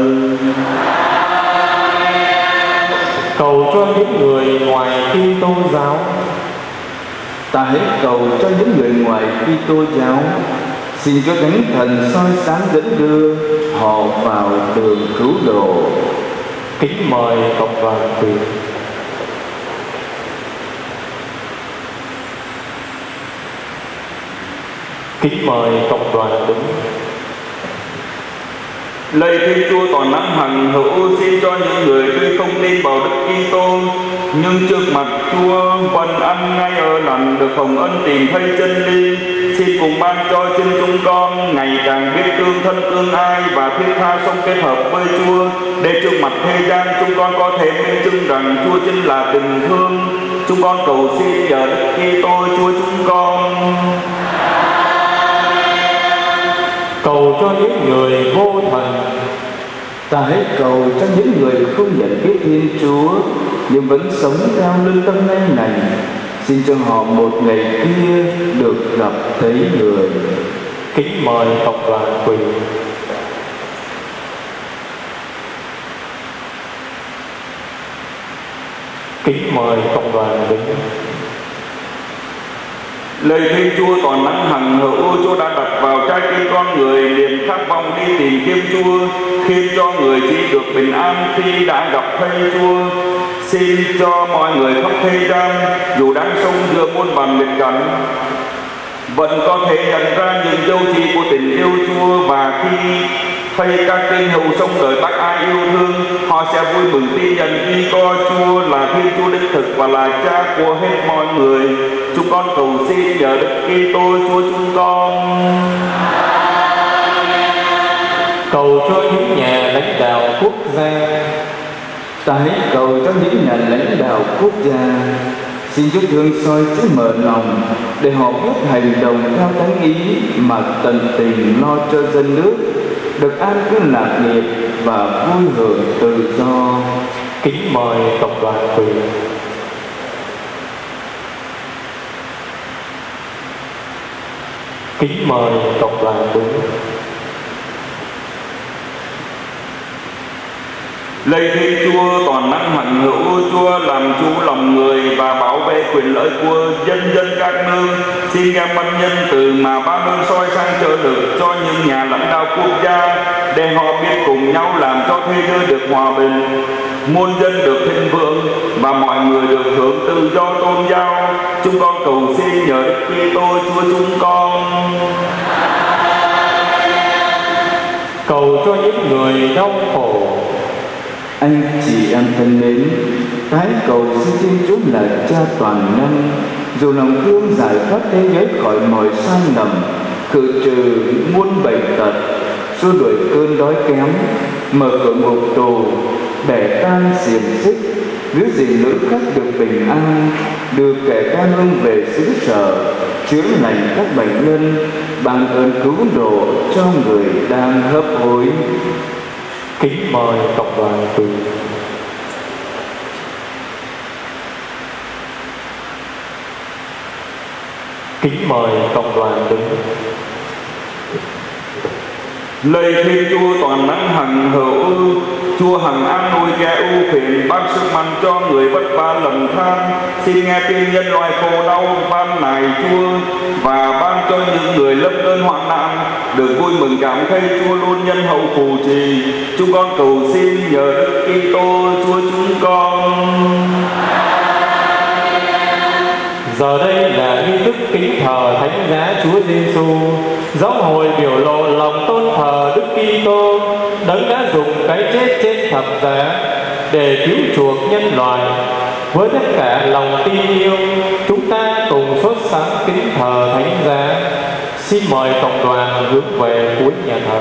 [SPEAKER 1] Cầu cho những người ngoài Kitô giáo.
[SPEAKER 6] Ta hãy cầu cho những người ngoài Kitô giáo. Xin cho Thánh Thần soi sáng dẫn đưa họ vào đường cứu độ.
[SPEAKER 1] Kính mời cộng đoàn từ. Kính mời cộng đoàn đứng.
[SPEAKER 2] Lạy Thiên Chúa toàn năng hằng hữu, xin cho những người tuy không tin vào Đức Kitô nhưng trước mặt Chúa vẫn ăn ngay ở lành được hồng ân tìm thấy chân lý. Xin cùng ban cho chân chúng con ngày càng biết tương thân tương ai và thiết tha sống kết hợp với Chúa, để trước mặt thế gian chúng con có thể minh chứng rằng Chúa chính là tình thương. Chúng con cầu xin nhờ Đức Kitô Chúa chúng con.
[SPEAKER 1] Cầu cho những người vô thần.
[SPEAKER 6] Ta hãy cầu cho những người không nhận biết Thiên Chúa nhưng vẫn sống theo lương tâm nay này. Xin cho họ một ngày kia được gặp thấy người.
[SPEAKER 1] Kính mời cộng đoàn quỳ. Kính mời cộng đoàn đứng.
[SPEAKER 2] Lạy Thiên Chúa toàn năng hằng hữu, Chúa đã đặt vào trái tim con người niềm khát vọng đi tìm kiếm Chúa, khiến cho người chỉ được bình an khi đã gặp thấy Chúa. Xin cho mọi người khắp thế gian dù đang sống giữa muôn vàn nghịch cảnh vẫn có thể nhận ra những dấu chỉ của tình yêu Chúa, và khi thấy các tín hữu sống đời bác ai yêu thương, họ sẽ vui mừng tin nhận khi có Chúa là Thiên Chúa đích thực và là Cha của hết mọi người. Chúng con cầu xin nhờ Đức Kitô Chúa chúng con.
[SPEAKER 1] Cầu cho những nhà lãnh đạo quốc gia.
[SPEAKER 6] Ta hãy cầu cho những nhà lãnh đạo quốc gia. Xin Chúa thương soi chứ mở lòng để họ biết hành động theo thánh ý mà tận tình lo cho dân nước được an cư lạc nghiệp và vui hưởng tự do.
[SPEAKER 1] Kính mời cộng đoàn quỳ. Kính mời cộng đoàn đứng.
[SPEAKER 2] Lạy Thiên Chúa toàn năng hằng hữu, Chúa làm chủ lòng người và bảo vệ quyền lợi của dân dân các nước. Xin nghe ân nhân từ mà ban ơn soi sang trợ lực cho những nhà lãnh đạo quốc gia, để họ biết cùng nhau làm cho thế giới được hòa bình, muôn dân được thịnh vượng và mọi người được hưởng tự do tôn giáo. Chúng con cầu xin nhờ Đức Kitô Chúa chúng con.
[SPEAKER 1] Cầu cho những người đau khổ.
[SPEAKER 6] Anh chị em thân mến, tái cầu xin Thiên Chúa là Cha toàn năng, dù lòng thương giải thoát thế giới khỏi mọi sai lầm, khử trừ muôn bệnh tật, xua đuổi cơn đói kém, mở cửa ngục tù, bẻ tan xiềng xích, giữ gìn nữ khách được bình an, đưa kẻ ca hương về xứ sở, chữa lành các bệnh nhân, ban ơn cứu độ cho người đang hấp hối.
[SPEAKER 1] Kính mời cộng đoàn quỳ. Kính mời cộng đoàn đứng.
[SPEAKER 2] Lạy Thiên Chúa toàn năng hằng hữu ưu, Chúa hằng an nuôi kẻ ưu phiền, ban sức mạnh cho người bất ba lầm than. Xin nghe tin nhân loại khổ đau ban nài Chúa, và ban cho những người lâm cơn hoạn nạn được vui mừng cảm thấy Chúa luôn nhân hậu phù trì. Chúng con cầu xin nhờ Đức Kitô Chúa chúng con.
[SPEAKER 1] Giờ đây là nghi thức kính thờ thánh giá Chúa Giêsu, giáo hội biểu lộ lòng tôn thờ Đức Kitô, đấng đã dùng cái chết trên thập giá để cứu chuộc nhân loại. Với tất cả lòng tin yêu, chúng ta cùng sốt sắng kính thờ thánh giá. Xin mời cộng đoàn hướng về cuối nhà thờ.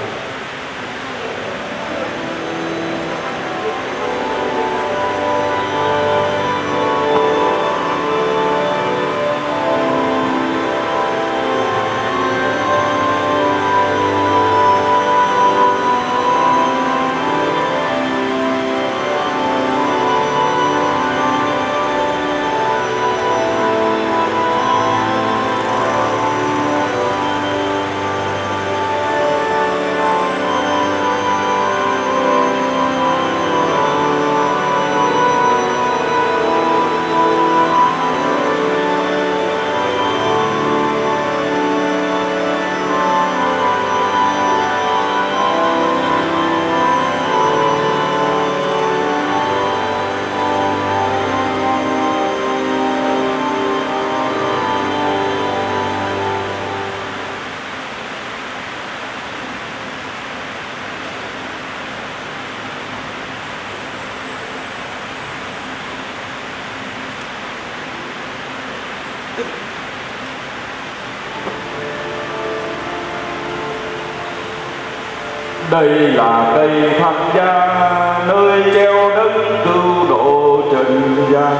[SPEAKER 2] Đây là cây thánh giá, nơi treo đấng cứu độ trần gian.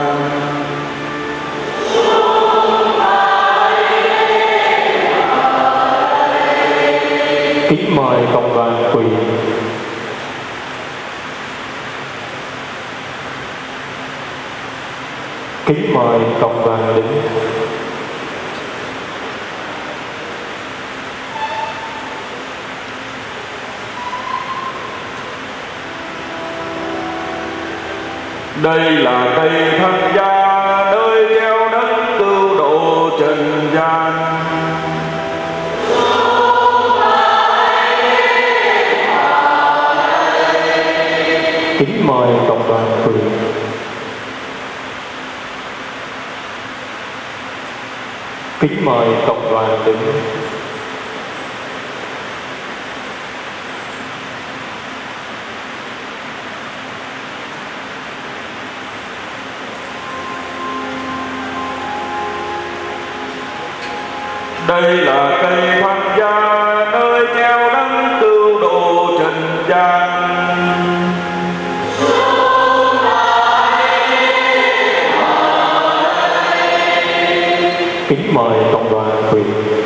[SPEAKER 1] Kính mời cộng đoàn quỳ. Kính mời cộng đoàn đứng.
[SPEAKER 2] Đây là cây thánh giá, nơi treo đấng cứu độ trần gian.
[SPEAKER 1] Kính mời cộng đoàn quỳ. Kính mời cộng đoàn đứng.
[SPEAKER 2] Đây là cây thánh giá, nơi treo đấng cứu độ trần gian.
[SPEAKER 1] Kính mời cộng đoàn quỳ.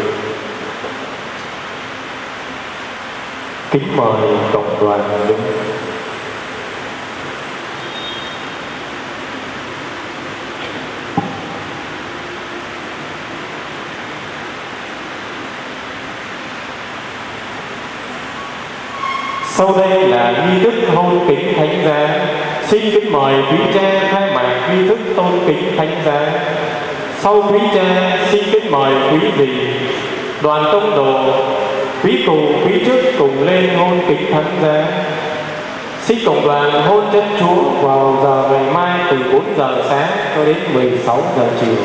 [SPEAKER 1] Kính mời cộng đoàn đứng. Sau đây là nghi thức hôn kính thánh giá. Xin kính mời quý cha khai mạc nghi thức tôn kính thánh giá. Sau quý cha, xin kính mời quý dì, đoàn tông đồ, quý cụ, quý chức cùng lên hôn kính thánh giá. Xin cộng đoàn hôn chân Chúa vào giờ ngày mai từ bốn giờ sáng cho đến mười sáu giờ chiều.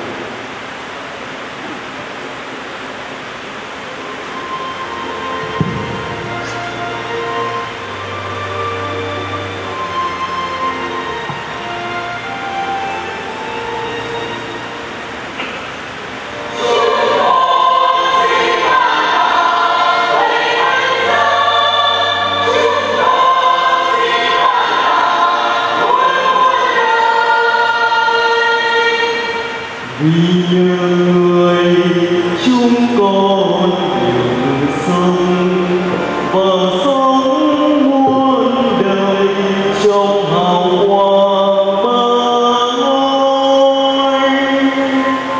[SPEAKER 5] Vì nhờ người chúng con được sống và sống muôn đời trong hào quang ba ngôi.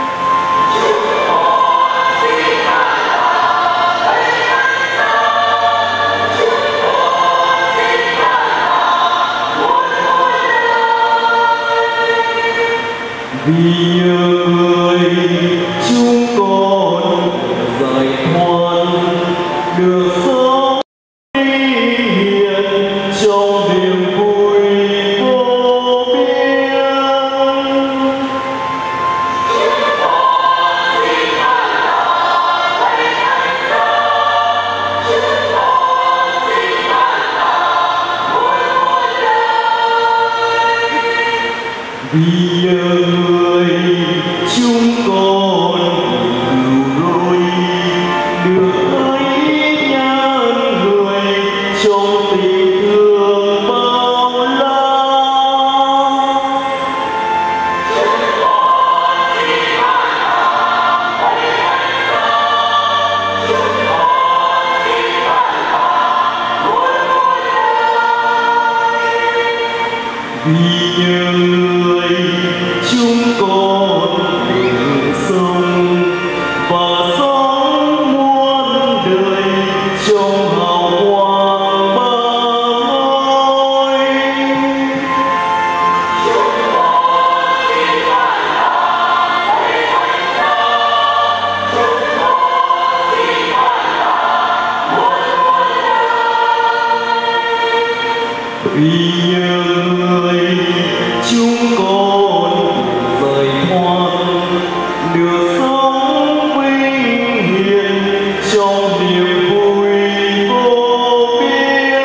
[SPEAKER 5] Chúng con xin tạ ơn vì nhờ người chúng con giải thoát được sống hiền trong niềm vui vô biên. Vì nhờ người chúng con cứu rỗi được thấy nhân người trong tình thương bao la. Vì nhờ người chúng con được sống và sống muôn đời trong hào quang ba ngôi. Vì nhờ người chúng con rời thoát được sống vinh hiển trong niềm vui vô biên.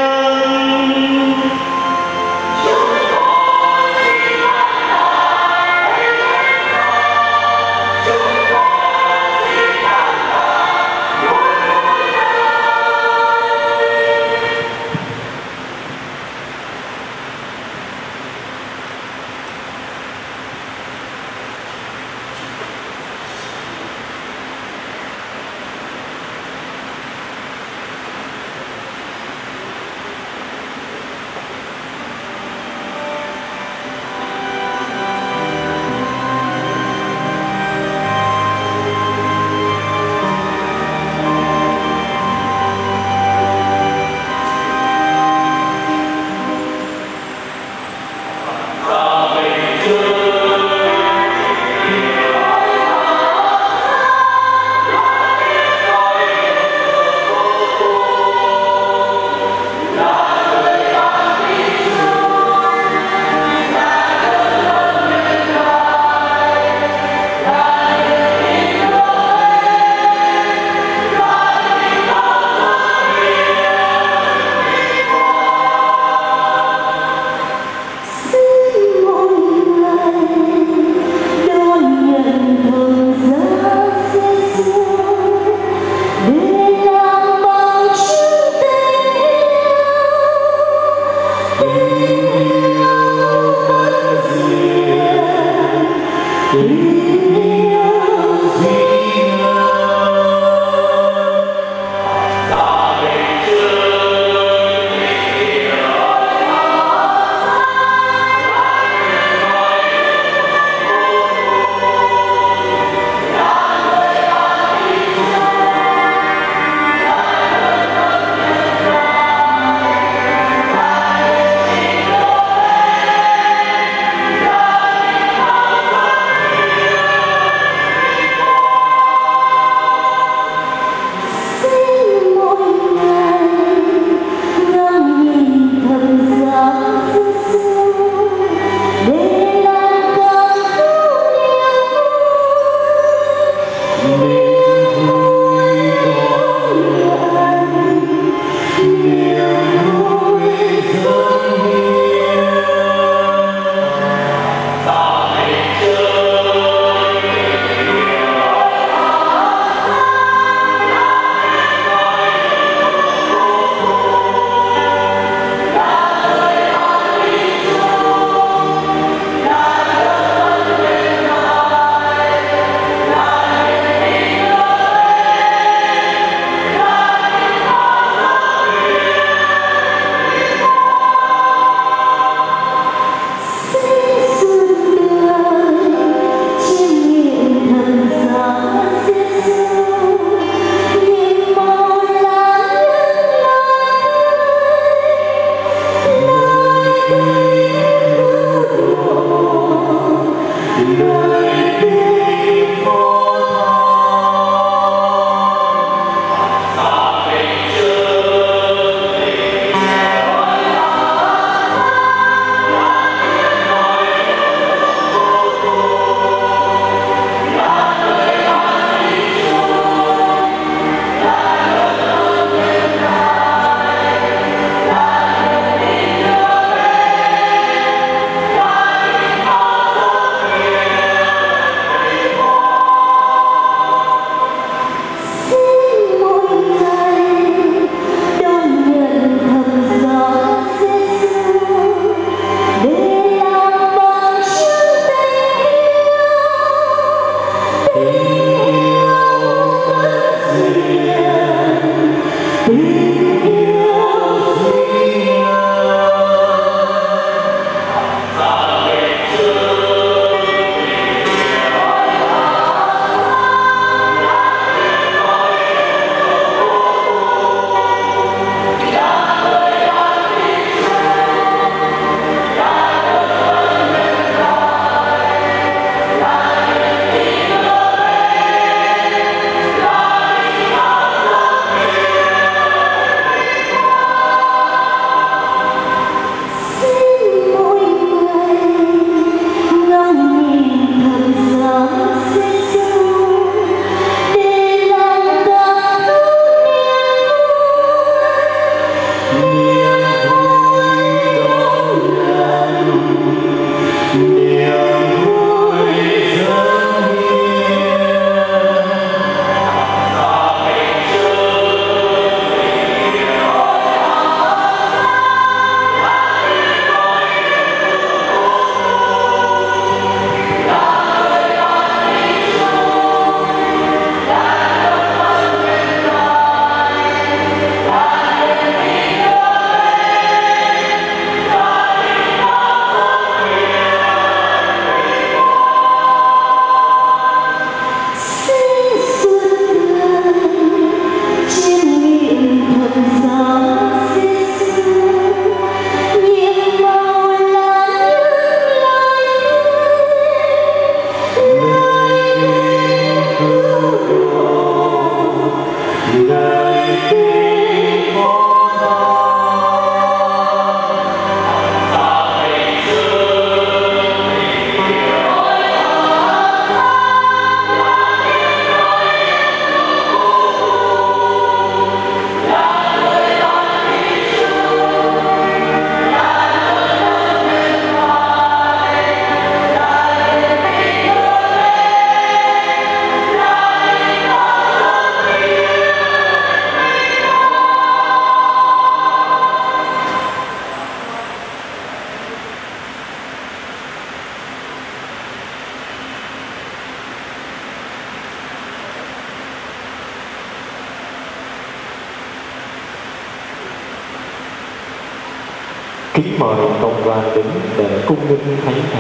[SPEAKER 1] Kính mời cộng đoàn đến để cung nghinh thánh thể.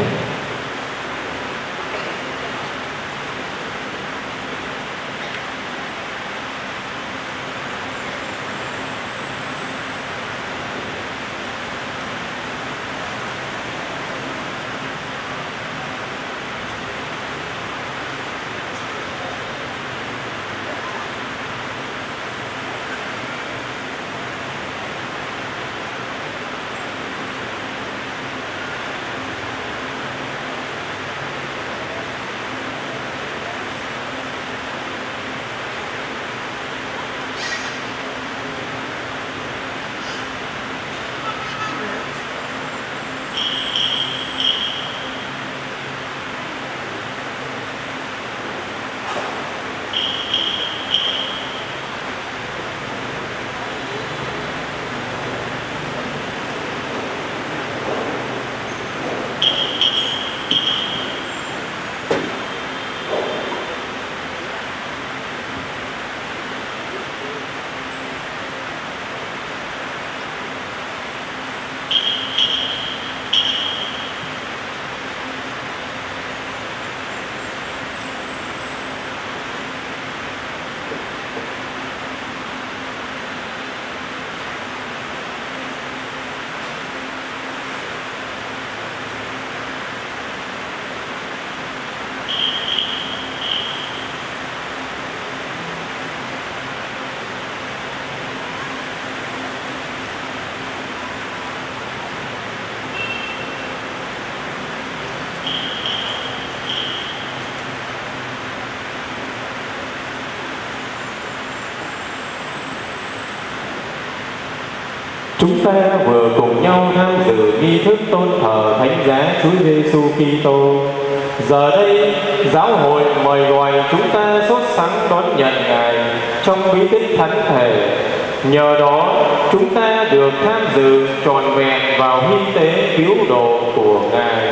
[SPEAKER 1] Chúng ta vừa cùng nhau tham dự nghi thức tôn thờ thánh giá Chúa Giêsu Kitô. Giờ đây, giáo hội mời gọi chúng ta sốt sắng đón nhận Ngài trong bí tích thánh thể. Nhờ đó, chúng ta được tham dự trọn vẹn vào hy tế cứu độ của Ngài.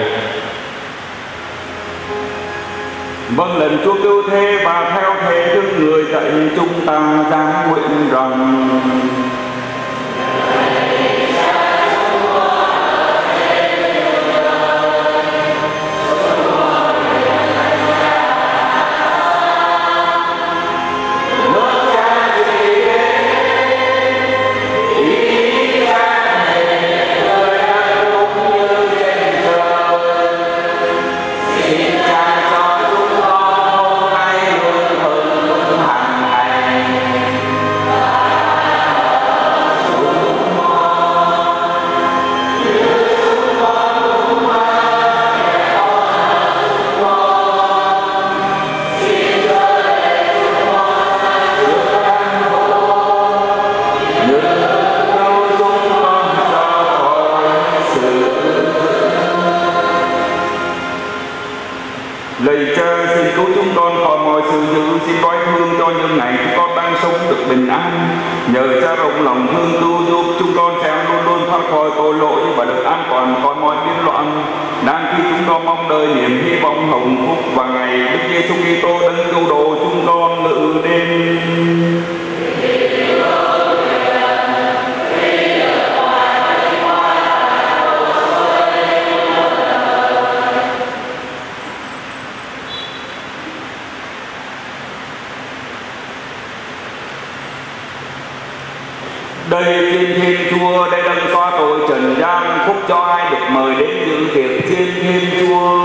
[SPEAKER 2] Vâng lệnh Chúa cứu thế và theo thế Đức Người dạy chúng ta giáng nguyện rằng: Lạy Cha, xin cứu chúng con khỏi mọi sự dữ, xin gói thương cho những ngày chúng con đang sống được bình an. Nhờ Cha rộng lòng thương cứu giúp chúng con sẽ luôn luôn thoát khỏi tội lỗi và được an toàn khỏi mọi biến loạn. Đang khi chúng con mong đợi niềm hy vọng hồng phúc và ngày Đức Giêsu Kitô đấng cứu độ chúng con ngự đến. Đây trên Thiên Chúa, đây đấng xóa tội trần gian, phúc cho ai được mời đến dự tiệc trên Thiên Chúa.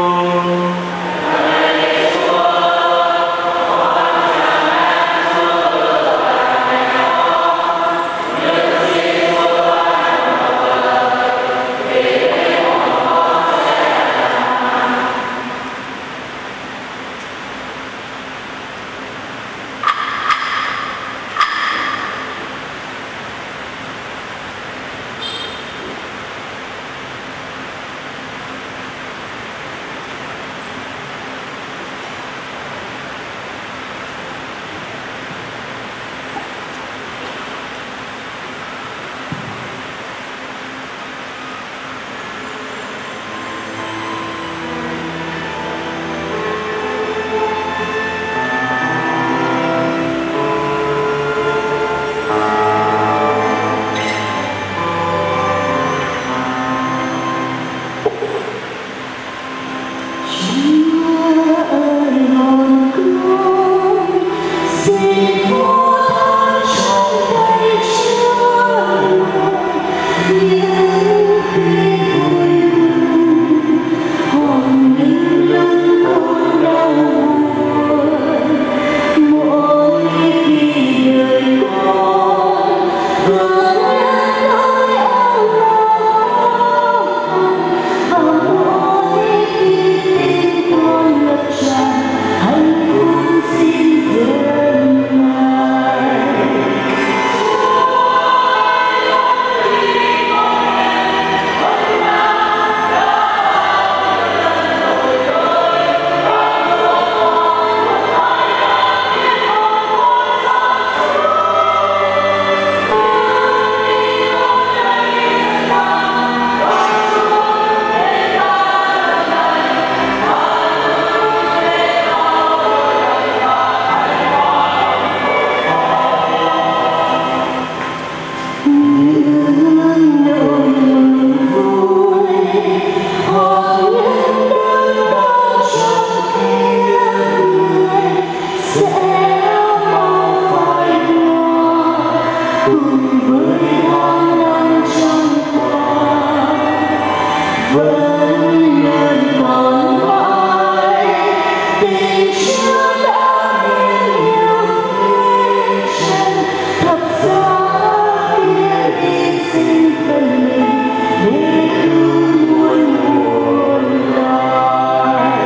[SPEAKER 5] vẫn luôn còn mãi tình Chúa đã biến yêu thế trần thập giá kia hy sinh thân mình để cứu muôn muôn loài.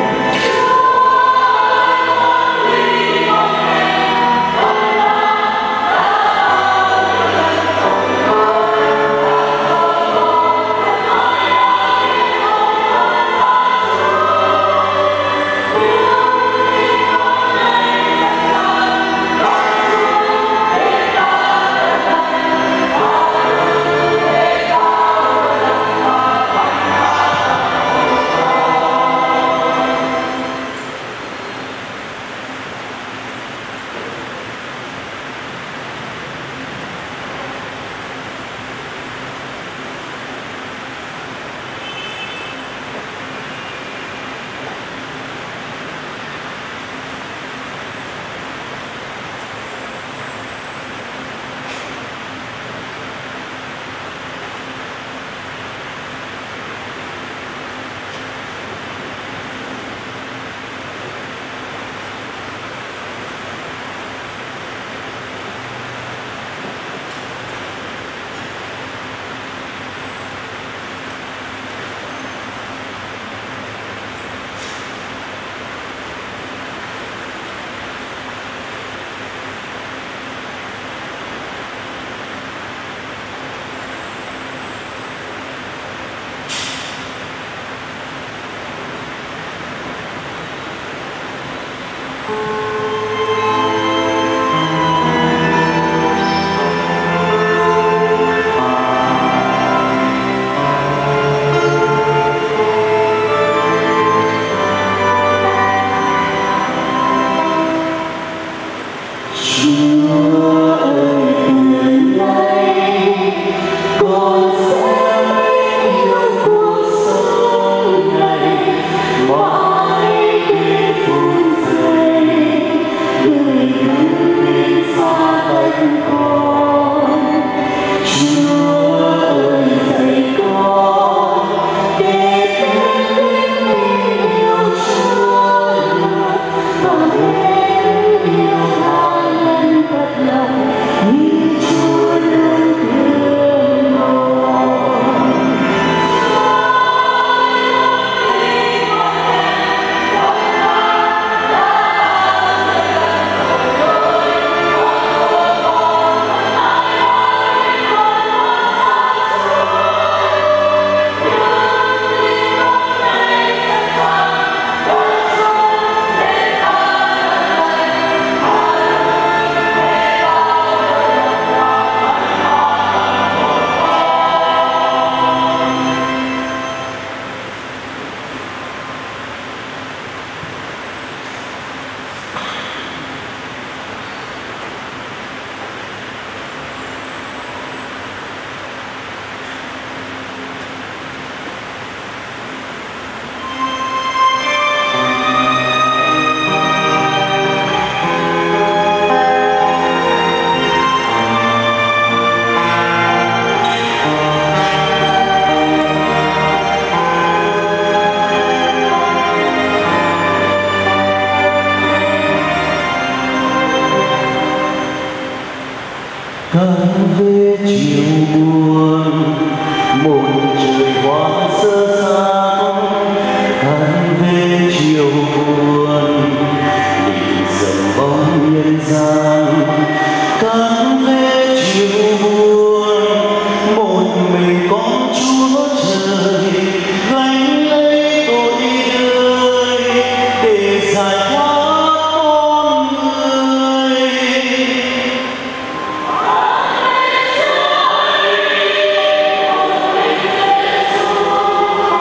[SPEAKER 5] Cơn về chiều buồn một trời hoa sơ xác, cơn về chiều buồn nhìn dần bóng nhân gian, cơn về chiều buồn một mình con Chúa trời gánh lấy tội đời để giải thoát con người.
[SPEAKER 7] Hãy subscribe cho kênh Ghiền Mì Gõ để không bỏ lỡ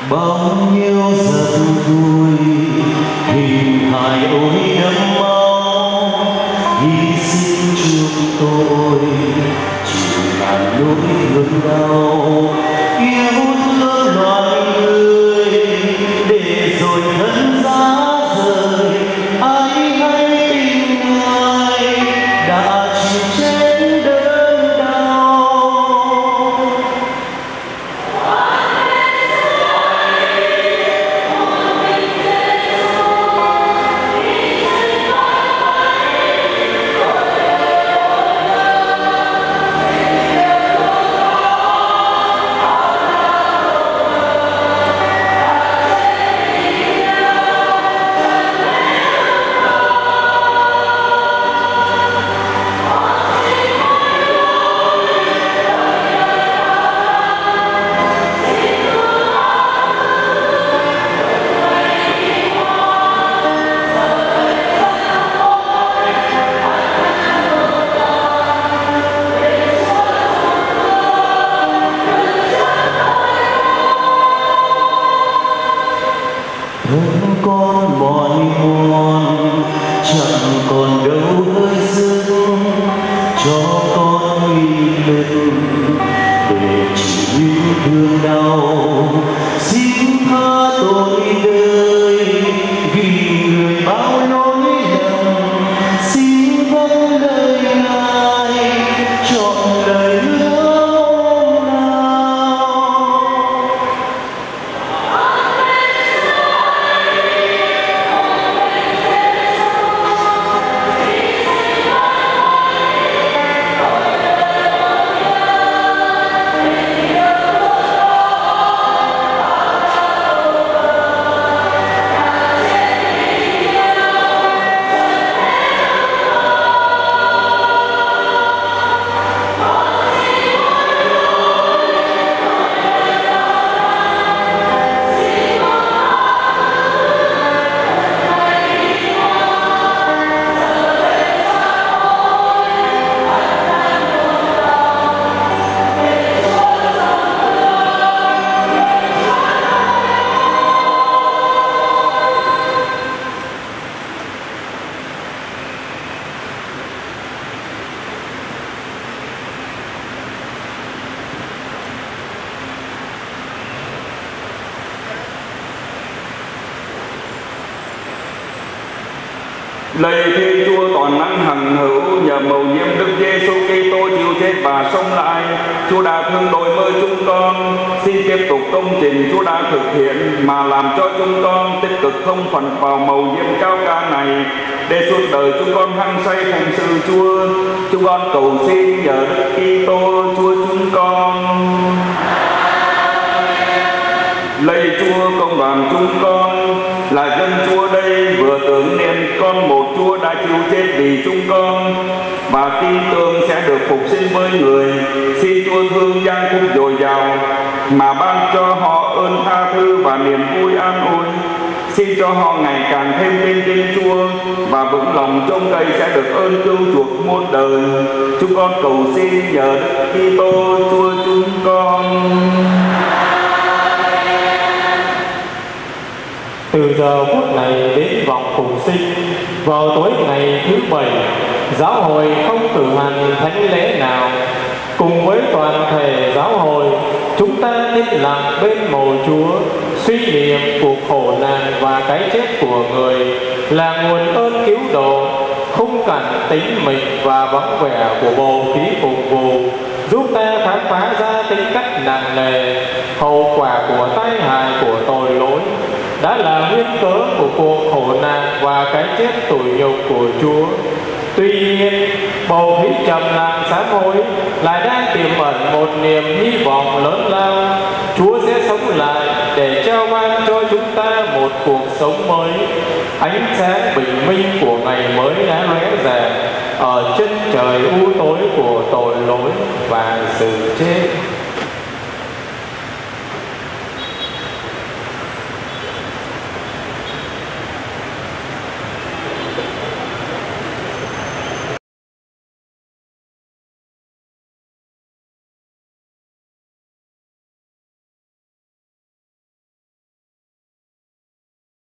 [SPEAKER 5] bao nhiêu giấc vui hình hài ôi đẫm máu hy sinh trước tôi chịu ngàn nỗi thương đau yêu thương loài người để rồi thân giá rời ai hay tình người đã chịu chết đớn đau. Thương con mỏi mòn chẳng còn đâu hơi sức cho con uy lực để chịu yêu thương đau xin tha tội đời vì người bao lỗi lầm xin vâng lời ngài chọn lời hứa hôm nào.
[SPEAKER 2] Lạy Thiên Chúa toàn năng hằng hữu, nhờ mầu nhiệm Đức Giêsu Kitô chịu chết và sống lại, Chúa đã thương đổi mới chúng con. Xin tiếp tục công trình Chúa đã thực hiện mà làm cho chúng con tích cực thông phần vào mầu nhiệm cao ca này, để suốt đời chúng con hăng say phụng sự Chúa. Chúng con cầu xin nhờ Đức Kitô Chúa chúng con. Lạy Chúa, công đoàn chúng con là dân Chúa đây vừa tưởng niệm con một Chúa đã chịu chết vì chúng con và tin tưởng sẽ được phục sinh với người. Xin Chúa thương gian khúc dồi dào mà ban cho họ ơn tha thứ và niềm vui an ủi. Xin cho họ ngày càng thêm tin kính Chúa và vững lòng trông cậy sẽ được ơn cứu chuộc muôn đời. Chúng con cầu xin nhờ Đức Kitô Chúa chúng con.
[SPEAKER 1] Từ giờ phút này đến vòng phục sinh, vào tối ngày thứ bảy, giáo hội không cử hành thánh lễ nào. Cùng với toàn thể giáo hội, chúng ta yên lặng bên mồ Chúa, suy niệm cuộc khổ nạn và cái chết của người là nguồn ơn cứu độ, khung cảnh tính mịch và vắng vẻ của bầu khí phục vụ, giúp ta khám phá ra tính cách nặng nề, hậu quả của tai hại của tội lỗi đã là nguyên cớ của cuộc khổ nạn và cái chết tủi nhục của Chúa. Tuy nhiên, bầu khí trầm lặng sám hối lại đang tiềm ẩn một niềm hy vọng lớn lao. Chúa sẽ sống lại để trao ban cho chúng ta một cuộc sống mới. Ánh sáng bình minh của ngày mới đã lóe rạng ở chân trời u tối của tội lỗi và sự chết.